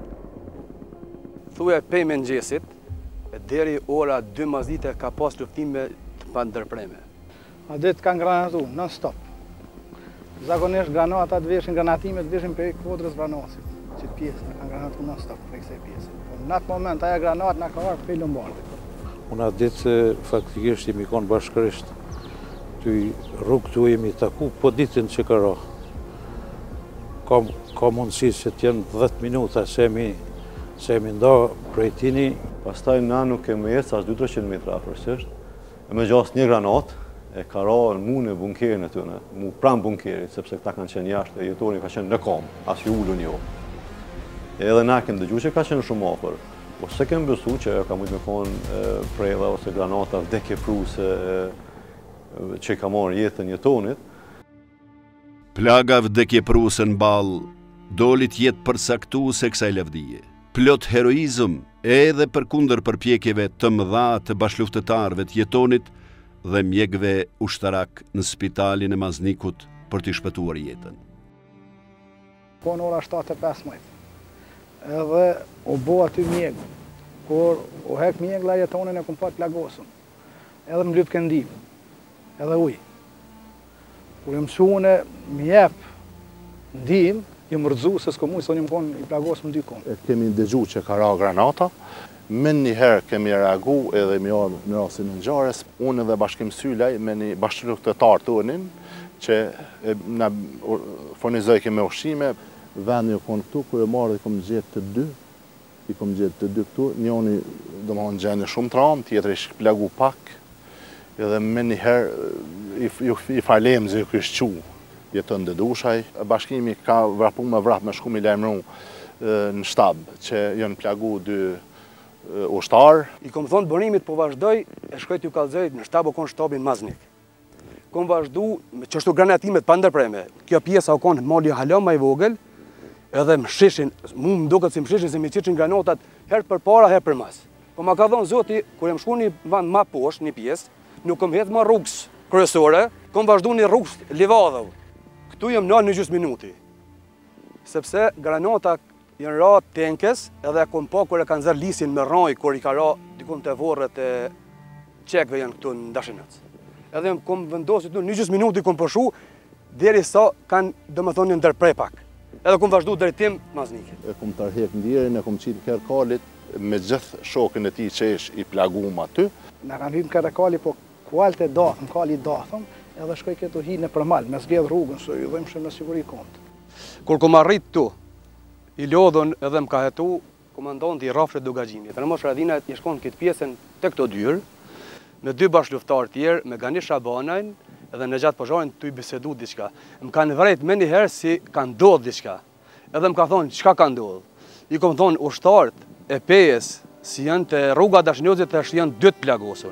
[SPEAKER 5] thuaj pej mëngjesit, e deri ora dy mazite ka pas luftime të pandërpreme.
[SPEAKER 11] A ditë kanë granatu, non stop. Zakonisht granata të veshin, granatimet të veshin për kodrës banasit, që pjesë në kanë granatu non stop për kësaj pjesë. Në atë moment, aja granat në ka arë për Lumbardhit.
[SPEAKER 19] Unë atë ditë faktikisht jemi konë bashkërisht, të rrugë të jemi taku, po ditën që ka ra. Ka, ka mundësi që t'jenë dhjetë minuta se jemi, se jemi nda prej tini.
[SPEAKER 23] Pastaj na nuk kemi ecë as dy trecent metra afërsisht, e me gjas një granat, e ka ra në mu në bunkerin e tëne, mu pram bunkerit, sepse këta kanë qenë jashtë, e jetoni ka qenë në kom, as ju ullu një. Edhe na kemë dëgju që ka qenë shumë afër, po se kemë besu që ka mujtë me konë prejla ose granata vdekje pruse që ka marrë jetën jetonit.
[SPEAKER 2] Plaga vdekje pruse në balë dolit jetë përsaktu se kësaj levdije. Plot heroizëm edhe për kundër përpjekjeve të mëdha të bashkëluftetarëve të jetonit dhe mjekëve ushtarak në spitalin e Maznikut për t'i shpëtuar jetën.
[SPEAKER 11] Po në ora shtatë e pesëmbëdhjetë, edhe u bo aty mjekë, kur u hek mjekë la jetonin e kumpat plagosën, edhe më lypë këndim, edhe uj. Kur e mësune mjep ndim, ju më rëdzu se s'ko mujë, sonë më konë i plagosë më dy konë.
[SPEAKER 23] Kemi dëgju që ka ra granata, me njëherë kemi reagu edhe mi arë në rasin në nxares. Unë dhe Bashkim Sylaj me një bashkëluftetar tonin, që në fornizoj keme ushqime. Vendi u konë këtu, kër e marrë i kom gjetë të dy, i kom gjetë të dy këtu, njoni do më në gjeni shumë tram, tjetër i shplagu pak, edhe me njëherë i, i falem zë këshqu jetën Dedushaj. Bashkimi ka vrapu me vrap me shku mi lajmëru në shtab, që jënë plagu dy ushtar.
[SPEAKER 5] I kom thonë bërimit po vazhdoj, e shkoj t'ju kalzoj në shtab o konë shtabin Maznik. Kom vazhdu, që shtu granatimet pa ndërpreme, kjo pjesa o konë mali halon ma i vogël, edhe më shishin, mu më duket si më shishin se mi qiqin granatat herë për para, herë për mas. Po ma ka thonë zoti, kur e më shku një vand ma poshtë, një pjesë, nuk kom hetë ma rrugës kryesore, kom vazhdu një rrugës livadhëv. Këtu jem në një gjysë minuti, sepse granata jenë ra tenkes, edhe kom pa kër e kanë zërë lisin me raj, kër i ka ra dikun të vorët e qekve janë këtu në Dashinec. Edhe kom vendosit në një gjysë minuti kom përshu, deri sa kanë, do më thonë, një ndërprej pak. Edhe kom vazhdu drejtim Maznikit.
[SPEAKER 23] E kom tërhek ndjerin, e kom qitë kërë kalit,
[SPEAKER 6] me gjithë shokën e tij që ish i plagum aty.
[SPEAKER 11] Në kanë hymë kërë po kualte dathëm, kali dathëm, edhe shkoj këtu hi në përmal, me zgjedh rrugën, së ju dhejmë shumë në siguri kontë.
[SPEAKER 5] Kur kom arrit tu, i lodhën edhe më ka hetu, komandanti i rafshet Dugagjimit. Në mos radhina i shkon këtë pjesën të këto dyrë, me dy bashkë luftarë tjerë, me Gani Shabanajn, edhe në gjatë pozharin të i bisedu diçka. Më kanë vrejt me njëherë si kanë ndodhë diçka. Edhe më ka thonë, qka ka ndodhë? I kom thonë, ushtarët e pejes, si janë të rruga Dashnjozit, të ashtë janë dytë plagosën.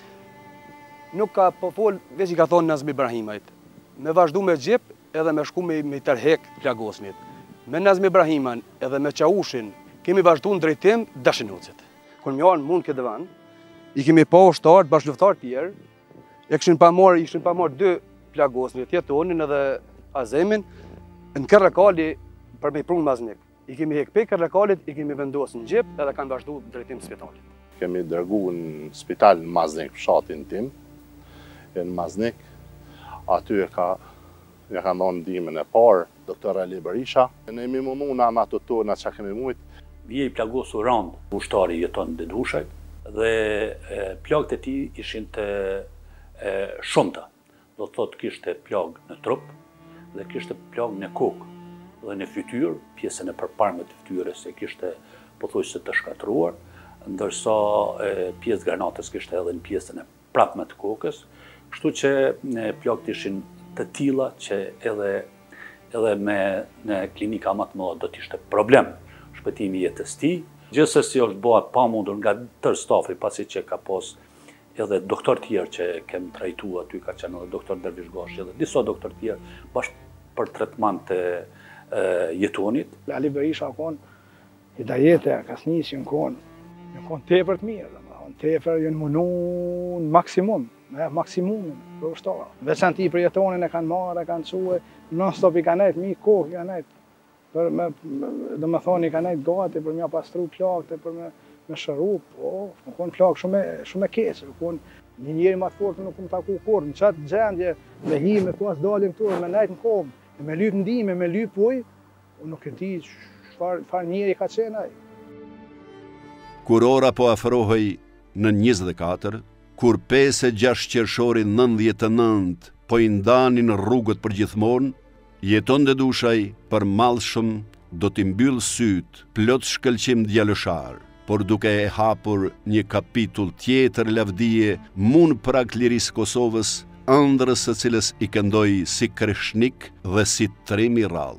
[SPEAKER 5] Nuk ka po folë, veç i ka thonë Nazmi Ibrahimajt. Me vazhdu me gjip, edhe me shku me i tërhek plagosnit. Me Nazmi Ibrahiman edhe me Qaushin, kemi vazhdu në drejtim Dashnjozit. Kër më janë mund këtë vanë, i kemi pa ushtarët, bashkëluftarë tjerë, e këshin pa marë, ishin pa marë dy plagosnit, Jetonin edhe Azemin, në Kërrekali për me i prunë maznik. I kemi hek pe Kërrekalit, i kemi vendosë në gjip edhe kanë vazhdu drejtim spitalit.
[SPEAKER 6] Kemi dërgu në spital në Maznik, fshatin tim, e në Maznik, aty e ka, e ka ndonë ndihmën e parë, doktor Ali Berisha. Ne imi më muna me ato tona që kemi mujtë.
[SPEAKER 3] Vje i plagosu randë, ushtari jeton në Dushaj, dhe plagët e ti ishin të shumëta. Do të thotë kishte plagë në trup dhe kishte plagë në kokë dhe në fytyrë, pjesën e përparme të fytyrës e kishte pothuajse të shkatruar, ndërsa pjesë granatës kishte edhe në pjesën e prapme të kokës, kështu që plagët ishin të tilla që edhe edhe me në klinika më të mëdha do të ishte problem shpëtimi i jetës tij. Gjithsesi është bëhet pamundur nga tërë stafi, pasi që ka pas edhe doktor tjerë që kem trajtuar aty, ka qenë edhe doktor Dervish Gashi edhe disa doktor tjerë bashkë për tretman të Jetonit.
[SPEAKER 11] Ali Berisha konë hidajete, kasnishin konë, në konë tepër të mirë, tepër jënë mënu në maksimum, në maksimumin për ushtarë. Veçan ti për Jetonin e kanë marë, e kanë quë, non stop i ka nejtë, mi kohë i ka nejtë. Për me, dhe me thonë, i ka nejtë gati për mja pastru plakët, për me, me shëru, po, në konë plakë shumë, shumë e keqë, në konë një njeri ma të fortë nuk më taku kur, në qatë gjendje, me hi, me pas dalin këtu, me nejtë në komë, me lypë ndime, me lypë uj, nuk e ti çfarë njeri ka qenë ai.
[SPEAKER 2] Kur ora po afrohej në njëzet e katër, kur pesë e gjashtë qershori nëntëdhjetë e nëntë po i ndanin rrugët për gjithmonë, Jeton dhe Dushaj për mallshëm do t'i mbyll syt plot shkëlqim djalëshar, por duke e hapur një kapitull tjetër lavdije mund prak lirisë Kosovës, ëndrës së cilës i këndoi si kreshnik dhe si trim i rrallë.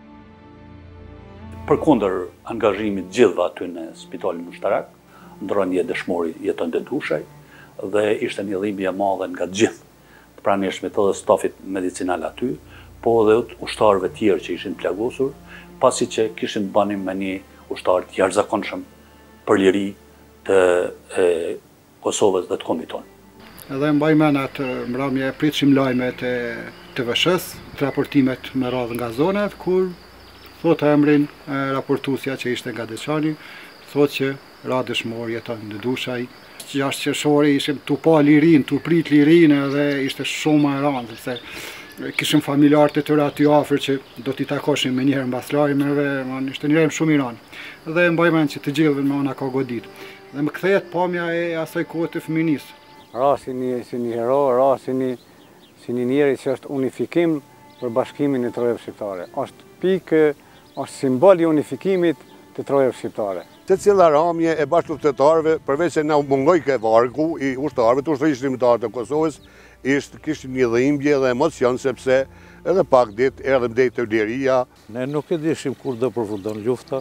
[SPEAKER 3] Përkundër angazhimit gjithëve aty në spitalin ushtarak, ndronjë dëshmori Jeton dhe Dushaj dhe ishte një dhimbje e madhe nga gjithë të pranishmit edhe stafit medicinal aty, po dhe ushtarëve tjerë që ishin plagosur, pasi që kishin banim me një ushtar të jashtëzakonshëm për liri të e, Kosovës dhe të kombit tonë.
[SPEAKER 11] Edhe mbaj mend atë mbrëmje pritshim lajmet e T V S-s, raportimet me radhë nga zonat, kur thotë emrin e raportuesja që ishte nga Deçani, thotë që ra dëshmor Jeton dhe Dushaj. Jashtë qershori ishim tu pa lirin, tu prit lirin edhe ishte shumë e rëndë, sepse kishim familjarë të tërë aty afër që do t'i takoshim me njëherë mbas lajmeve, ishte një rem shumë i rëndë. Dhe mbaj mend që të gjithëve me ona ka godit. Dhe më kthehet pamja e asaj kohe të fëminisë.
[SPEAKER 9] Ra si një, si një hero, ra si një, si një njeri që është unifikim për bashkimin e trojave shqiptare. Është pikë, është simbol i unifikimit të trojave shqiptare.
[SPEAKER 12] Se cila ramje e bashkëluftetarëve, përveç se na mungoj ke vargu i ushtarëve të ushtrisë të Kosovës, ishtë kishtë një dhimbje dhe emocion, sepse edhe pak dit erdhëm dhe të vleria.
[SPEAKER 19] Ne nuk e dishim kur do përfundon lufta,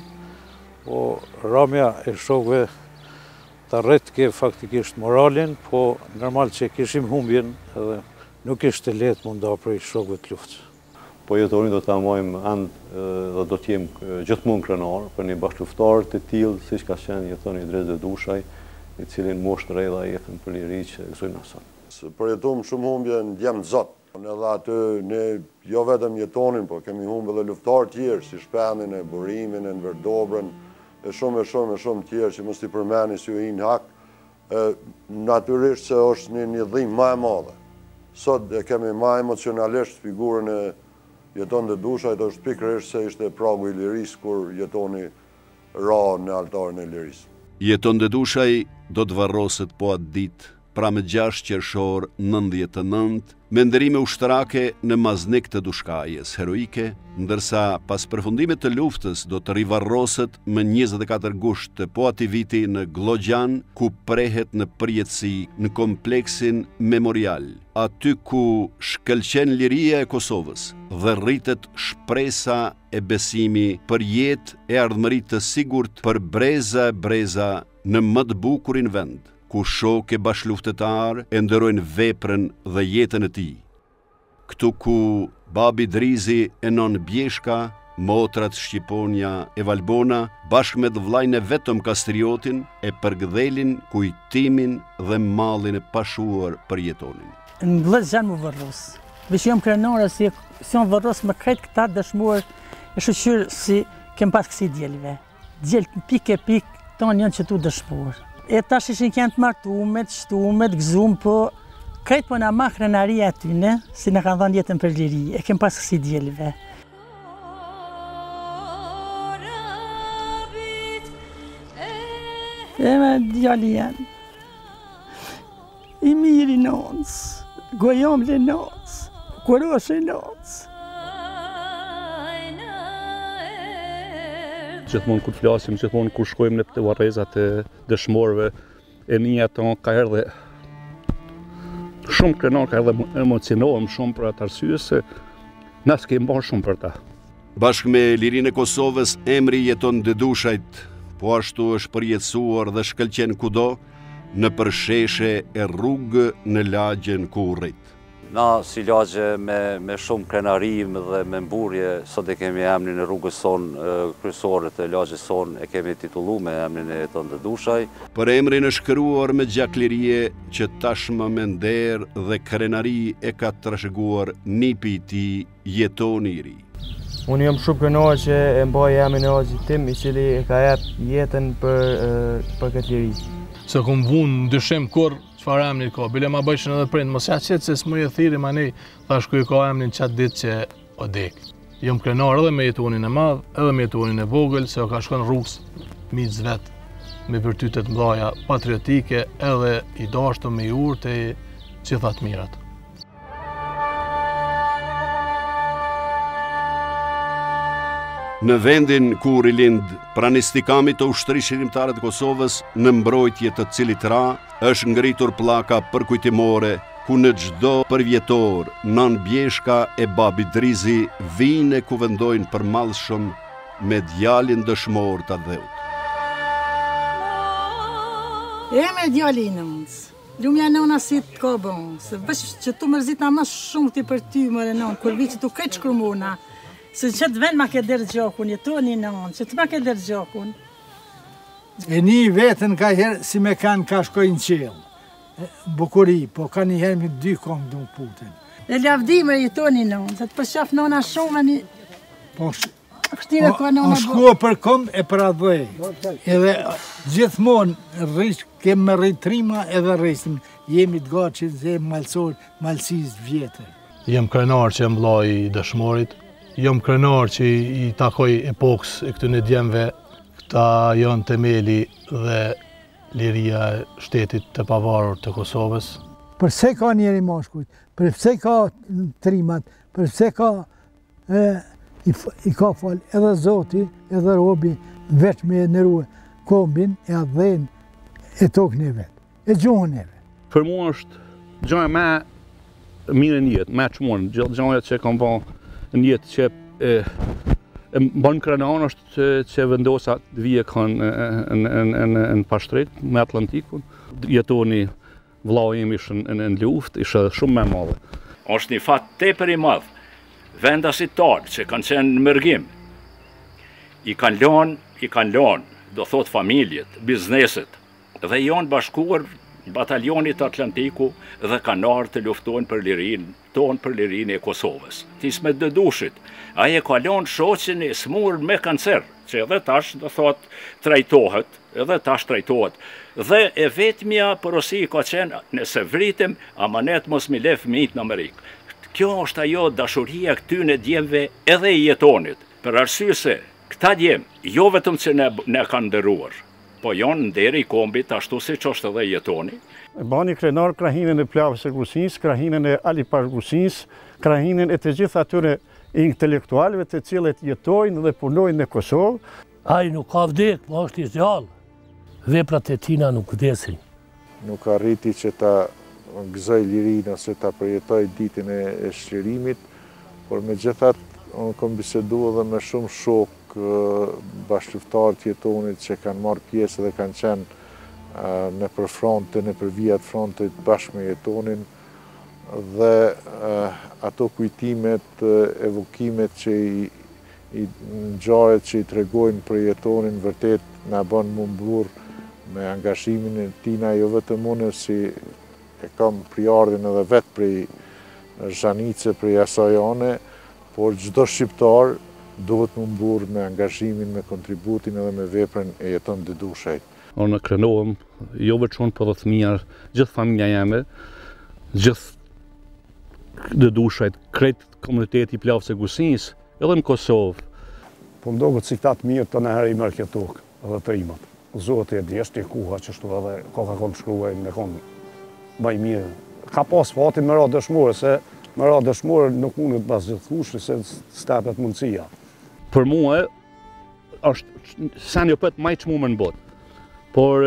[SPEAKER 19] po ramja e shokëve të rretke faktikisht moralin, po normal që kishim humbjen edhe nuk ishte lehtë munda prej shokëve të luftës.
[SPEAKER 23] Po Jetonin do të amojmë andë dhe do t'jem gjithmonë krenar për një bashkëluftar të tillë, siç ka qenë Jetoni Drezë Dushaj, i cilin moshë të rejda jetën për liri që gëzojnë asat.
[SPEAKER 12] Për jetum shumë humbje në djemë zotë. Edhe aty ne jo vetëm Jetonin, po kemi humbje dhe luftar tjerë, si Shpenin, e Burimin, e Nverdobrën, e shumë e shumë e shumë tjerë që mos t'i përmeni si u hinë hak, natyrisht se është një, një dhimbje më e madhe. Sot e kemi më emocionalisht figurën e Jeton dhe Dushaj, është pikërisht se ishte pragu i lirisë kur Jetoni ra në altarin e lirisë.
[SPEAKER 2] Jeton Dedushaj do të varroset po atë ditë, pra me gjashtë qershor nëntëdhjetë e nëntë, me ndërime ushtarake në Maznik të Dushkajës heroike, ndërsa pas përfundimit të luftës do të rivarroset më njëzet e katër gusht të po ati viti në Glogjan, ku prehet në përjetësi në kompleksin memorial, aty ku shkëlqen liria e Kosovës dhe rritet shpresa e besimi për jetë e ardhmëri të sigurt për breza e breza në më të bukurin vend, ku shok e bashkëluftëtar e ndërojnë veprën dhe jetën e tij. Këtu ku babi Drizi e non Bjeshka, motrat Shqiponia e Valbona, bashkë me vllajën e vetëm Kastriotin, e përgdhelin kujtimin dhe mallin e pashuar për jetonin.
[SPEAKER 7] Në vëllë janë më vërrus. Veç jam krenore si si janë vërrus me krejt këta dëshmuar e shoqyrë si kem pas kësi djelive. Djelë pik e pik, tonë janë që tu dëshmuar. E tash ishin kënë të martumet, shtumet, gëzum, po krejt po në ma krenaria atyne, si në kanë dhënë jetën për liri, e kem pas kësi djelive. E me djali janë, i miri nënës, gojom le nënës, kuroshe nënës.
[SPEAKER 3] Gjithmonë kur flasim, gjithmonë kur shkojmë në të varrezat e dëshmorëve, e një ato ka erdhe shumë krenar, ka erdhe emocionohem shumë për atë arsye se na s'kem bërë shumë për ta.
[SPEAKER 2] Bashkë me lirinë e Kosovës, emri Jeton Dedushajt, po ashtu është përjetësuar dhe shkëlqen kudo në përsheshe e rrugë në lagjen ku urrit.
[SPEAKER 18] Na si lagje me, me shumë krenarim dhe me mburje, sot e kemi emrin e rrugës son kryesore të lagjes son, e kemi titullu me emrin e Jeton Dedushaj.
[SPEAKER 2] Për emrin e shkruar me gjaklirie që tashmë me nder dhe krenari e ka trashëguar nipi i tij Jetoni i ri.
[SPEAKER 10] Unë jam shumë kënaqur që e mbaj emrin e Hoxhit tim, i cili e ka jep jetën për, për këtë liri.
[SPEAKER 8] Se kom vunë dyshim kur çfarë emri ka, bile ma bëjshin edhe prind, mos ja qetë se s'më e thiri ma nej, thash ku i ka emrin qatë ditë që o dek. Jom krenar edhe me Jetonin e madh, edhe me Jetonin e vogël, se o ka shkon rrugës miq vet, me virtytet mbaja patriotike, edhe i dashur me i urtë e gjitha të mirat.
[SPEAKER 2] Në vendin ku rilind pranistikami të ushtrisë shërimtare të Kosovës, në mbrojtje të cilit ra, është ngritur pllaka përkujtimore, ku në çdo përvjetor, nën Bjeshka e babi Drizi vinë e kuvendojnë përmallshëm me djalin dëshmor të dheut.
[SPEAKER 7] E me djali i nënës, lumja nëna si të ka bon, se veç që tu mërzit na më shumë ti për ty më nënë, kur vi që tu këtë shkrumona, se që të vend ma ke dërë gjakun, Jetoni nënë, që të ma ke dërë gjakun.
[SPEAKER 4] E një vetën ka herë si me kanë ka shkojnë qelë, bukuri, po ka një herë me dy kongë du putën.
[SPEAKER 7] E lavdime Jetoni nënë, se të përshaf nëna shumë një...
[SPEAKER 4] Po,
[SPEAKER 7] Kështire ka nëna
[SPEAKER 4] o shkua për kom e për adhej, edhe gjithmonë rrish, kemë me rritrima edhe rrisim, jemi të gatë që zemë malsor, malsis vjetër.
[SPEAKER 8] Jem krenar që jem vllai i dëshmorit, jem krenar që i takoj epokës e këtyne djemve, këta janë temeli dhe liria e shtetit të pavarur të Kosovës.
[SPEAKER 4] Përse ka njeri mashkujt, përse ka trimat, përse ka e, i, i ka fal edhe Zoti, edhe robi, veç me nëruë kombin e adhen e tokën e vetë, e gjuhën e vetë.
[SPEAKER 3] Për mua është gjëja me mirë në jetë, me çmuar, gjëja që kam bën në jetë që e, e bën krenar është që, që vendosa të vije kanë në pashtret me Atlantikun. Jetoni vllau im ishën në luftë, ishte shumë më madhe.
[SPEAKER 15] Është një fat tepër i madh. Vendasitarë që kanë qenë në mërgim, i kanë lënë, i kanë lënë, do thot familjet, bizneset, dhe janë bashkuar batalionit Atlantiku dhe kanë ardhur të luftojnë për lirinë tonë, për lirinë e Kosovës. Tisme Dedushit, ai e ka lënë shoqin e smur me kancer, që edhe tash do thot trajtohet, edhe tash trajtohet. Dhe e vetmja porosi ka qenë, nëse vritem, amanet mos mi le fëmijët në Amerikë. Kjo është ajo dashuria këtyne djemve edhe i Jetonit, për arsye se këta djem, jo vetëm që ne, ne kanë nderuar, po janë nderi i kombit ashtu si që është edhe jetoni.
[SPEAKER 16] Bani krenar krahinën e plavës e Gusinës, krahinën e Alipash Gusinës, krahinën e të gjithë atyre intelektualëve të cilët jetojnë dhe punojnë në Kosovë.
[SPEAKER 17] Ai nuk ka vdek, po është i gjallë. Veprat e tina nuk vdesin.
[SPEAKER 20] Nuk arriti që ta gëzoj lirinë ose ta përjetoj ditën e shqirimit, por me gjithat, unë kom bisedu edhe me shumë shok bashkëftarë të jetonit që kanë marrë pjesë dhe kanë qenë në për fronte, në për vijat frontet bashkë me jetonin, dhe ato kujtimet, evokimet që i, i ngjarjet që i tregojnë për jetonin vërtet na bën më mburr me angazhimin e tina, jo vetëm unë si e kam priardhin edhe vetë prej Zhanice, prej asajane, por çdo shqiptar duhet më mburr me angazhimin, me kontributin edhe me veprën e jeton Dedushaj.
[SPEAKER 24] Unë krenohem, jo veçon për dhe thëmija, gjithë familja jeme, gjithë Dedushajt, krejt komuniteti i plavës e Gusinës, edhe në Kosovë.
[SPEAKER 25] Po mdogu si këta të mirë të nëherë i mërë këtë tokë, edhe të imat. Zotë e djeshtë i kuha që shtu edhe, ka ka kom shkruaj, me kom baj mirë. Ka pas fatin me ra dëshmore, se me ra dëshmore nuk mundet pas gjithë se stepet mundësia.
[SPEAKER 24] Për mua, është sen jo pëtë maj që mu më në botë. Por,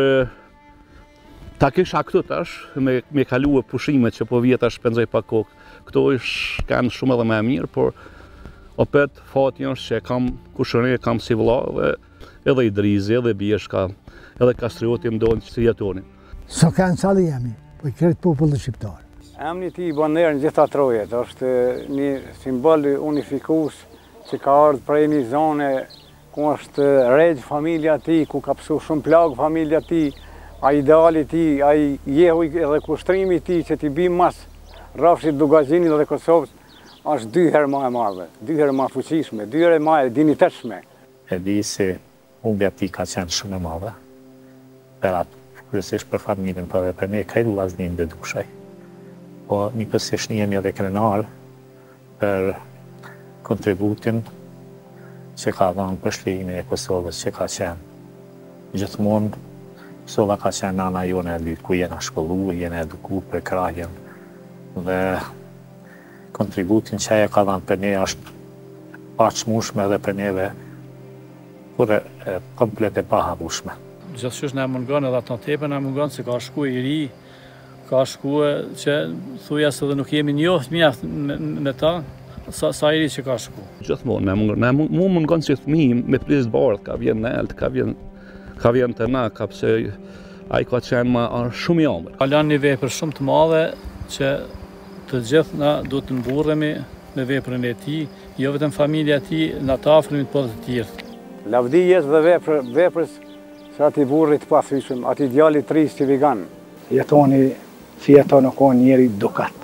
[SPEAKER 24] ta kisha këtë tash, me, me kalu e pushimet që po vjetë tash shpenzoj pa kokë. Këto ish kanë shumë edhe me mirë, por opet fati është që kam kushëri, kam si vëlla, dhe edhe Idrizi, edhe Bjeshka, edhe Kastrioti më dojnë që si jetonin.
[SPEAKER 4] So kanë sali jemi, po i kretë popullë shqiptarë.
[SPEAKER 9] Emni ti i banerë në gjitha trojet, është një simbol unifikus që ka ardhë prej një zone ku është regjë familja ti, ku ka pësu shumë plagë familja ti, a ideali ti, a jehu edhe kushtrimi ti që ti bim mas rafshit Dugazhinit dhe Kosovës, është dy herë ma e madhe, dy herë ma fuqishme, dy herë ma e dinitetshme.
[SPEAKER 26] E di si humbja ti ka qenë shumë e madhe, për atë, kryesisht për familjen, për dhe për ne krejt vllaznin Dedushaj. Po një kësisht një jemi edhe krenar për kontributin që ka dhënë për shlirimin e Kosovës që ka qenë gjithmonë. Kosova ka qenë nana jone e dytë, ku jena shkollu, jena eduku për krahjen. Dhe kontributin që ajo ka dhënë për ne është pa çmueshme edhe për neve, kur e komplet e pa harueshme.
[SPEAKER 27] Gjithçysh na mungon edhe ato tepe na mungon se ka shku i ri, ka shku që thuja se edhe nuk jemi njohtë mjaft me ta. Sa, sa i ri që ka shku.
[SPEAKER 24] Gjithmonë, na mungon, na mu mungon si fëmijë me prizë bardh, ka vjen në elt, ka vjen, ka vjen të na, ka pse ai ka qenë ma shumë i ëmbël.
[SPEAKER 27] Ka lënë një vepër shumë të madhe që të gjithë na duhet të mburremi me veprën e tij, jo vetëm familja e tij, na të afërmit, por të tjerë.
[SPEAKER 9] Lavdi jetë dhe vepër, veprës që ati burrit pathyeshëm, ati djali trisë që vigan.
[SPEAKER 11] Jetoni si jeton në kohë njeri dukat.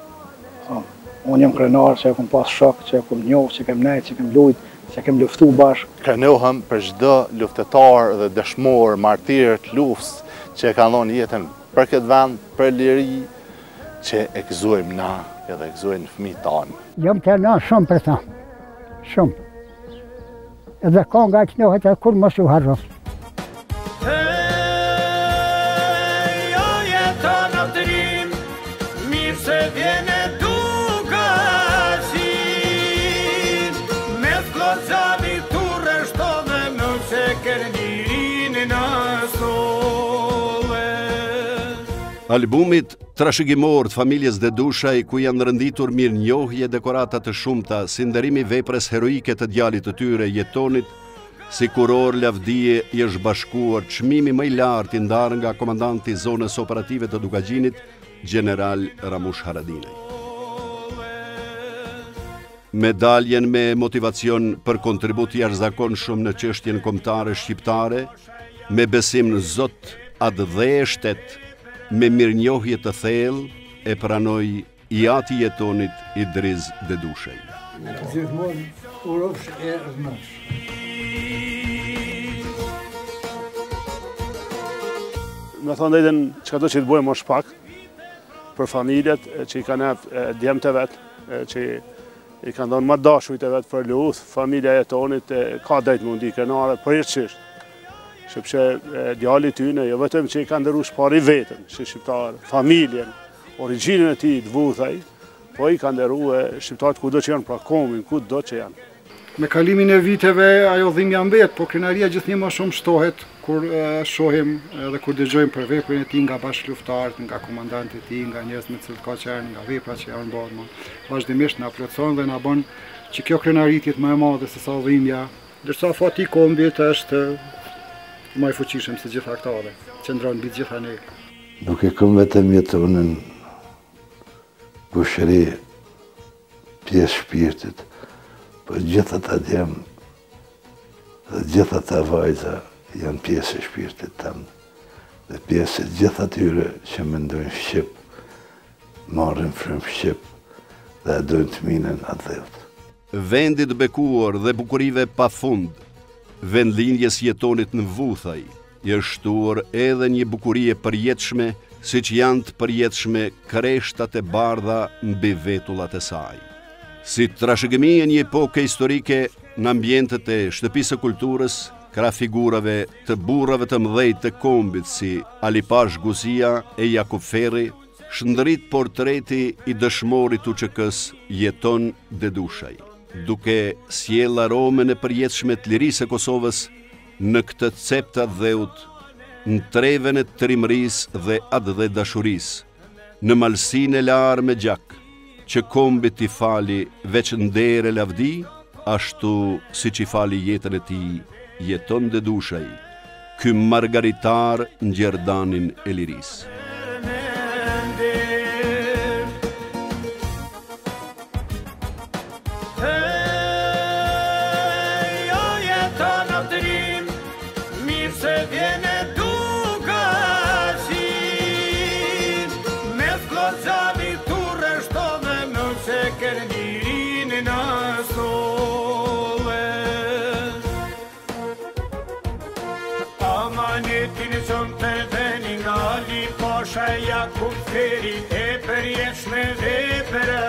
[SPEAKER 11] Unë jam krenar që e kom pas shok, që e kom njohë, që kem nejtë, që kem lujt, që kem luftu bashkë.
[SPEAKER 6] Krenohem për çdo luftetar dhe dëshmor, martir të luftës që e kanë dhënë jetën për këtë vend, për liri, që e gëzojmë na edhe gëzojnë fëmijët tanë.
[SPEAKER 21] Jam krenar shumë për ta, shumë. Edhe ka nga knohet e kur mos u harrof.
[SPEAKER 2] Albumit trashëgimor të familjes Dedushaj, ku janë rënditur mirënjohje dekorata të shumta, si nderimi veprës heroike të djalit të tyre Jetonit, si kuror lavdije i është bashkuar çmimi më i lartë i ndarë nga komandanti i zonës operative të Dugazhinit, General Ramush Haradinaj. Medaljen me motivacion për kontribut jashtëzakonshëm në çështjen kombëtare shqiptare, me besim në Zot atë dhe e shtet, me mirënjohje të thellë e pranoi i ati Jetonit Idriz Dedushaj.
[SPEAKER 4] Gjithmonë urofsh e rënosh.
[SPEAKER 1] Me thonë dhejten që ka do që të bojmë është pak për familjet që i kanë djemë të vetë, që i kanë donë më dashujt e vetë për luth, familja Jetonit ka dhejtë mundi krenare përjetësisht. sepse djali tyne, jo vetëm që i ka ndëru shpari vetën, si shqiptar, familjen, origjinën e tij të Vuthaj, po i ka ndëru shqiptarët kudo që janë, pra kombin, kudo që janë.
[SPEAKER 11] Me kalimin e viteve ajo dhimbja mbet, po krenaria gjithnjë më shumë shtohet kur shohim edhe kur dëgjojmë për veprën e tij nga bashkëluftarët, nga komandantët e tij, nga njerëz me të cilët ka qenë, nga veprat që janë bërë. Vazhdimisht na plotson dhe na bën që kjo krenari të jetë më e madhe se sa dhimbja, ndërsa fati i kombit është më i fuqishëm se gjitha këto dhe qëndron mbi gjitha ne.
[SPEAKER 5] Nuk e kam vetëm jetonën bushëri, pjesë shpirtit, për gjitha ta djemë dhe gjitha ta vajza janë pjesë e shpirtit tëmë dhe pjesë e gjitha tyre që mendojnë Shqip, marrin frymë Shqip dhe dojnë të minen atë dhevët.
[SPEAKER 2] Vendit bekuar dhe bukurive pa fund, vendlinjes jetonit në Vuthaj, i është shtuar edhe një bukuri e përjetshme, si që janë të përjetshme kreshtat e bardha mbi vetullat e saj. Si trashëgimi e një epoke historike në ambientet e shtëpisë kulturës, krah figurave të burrave të mëdhej të kombit si Alipash Guzia e Jakub Ferri, shndërrit portreti i dëshmorit U Q K-s Jeton Dedushaj, duke sjell aromen e përjetshme të lirisë së Kosovës në këtë cep të dheut, në treven e trimërisë dhe atë dhe dashurisë, në malsinë e larë me gjak, që kombit i fali veç ndere lavdi, ashtu si që i fali jetën e ti, Jeton Dedushaj, ky margaritar në gjerdanin e lirisë.
[SPEAKER 12] Jakub Feri e përjetshme dhe për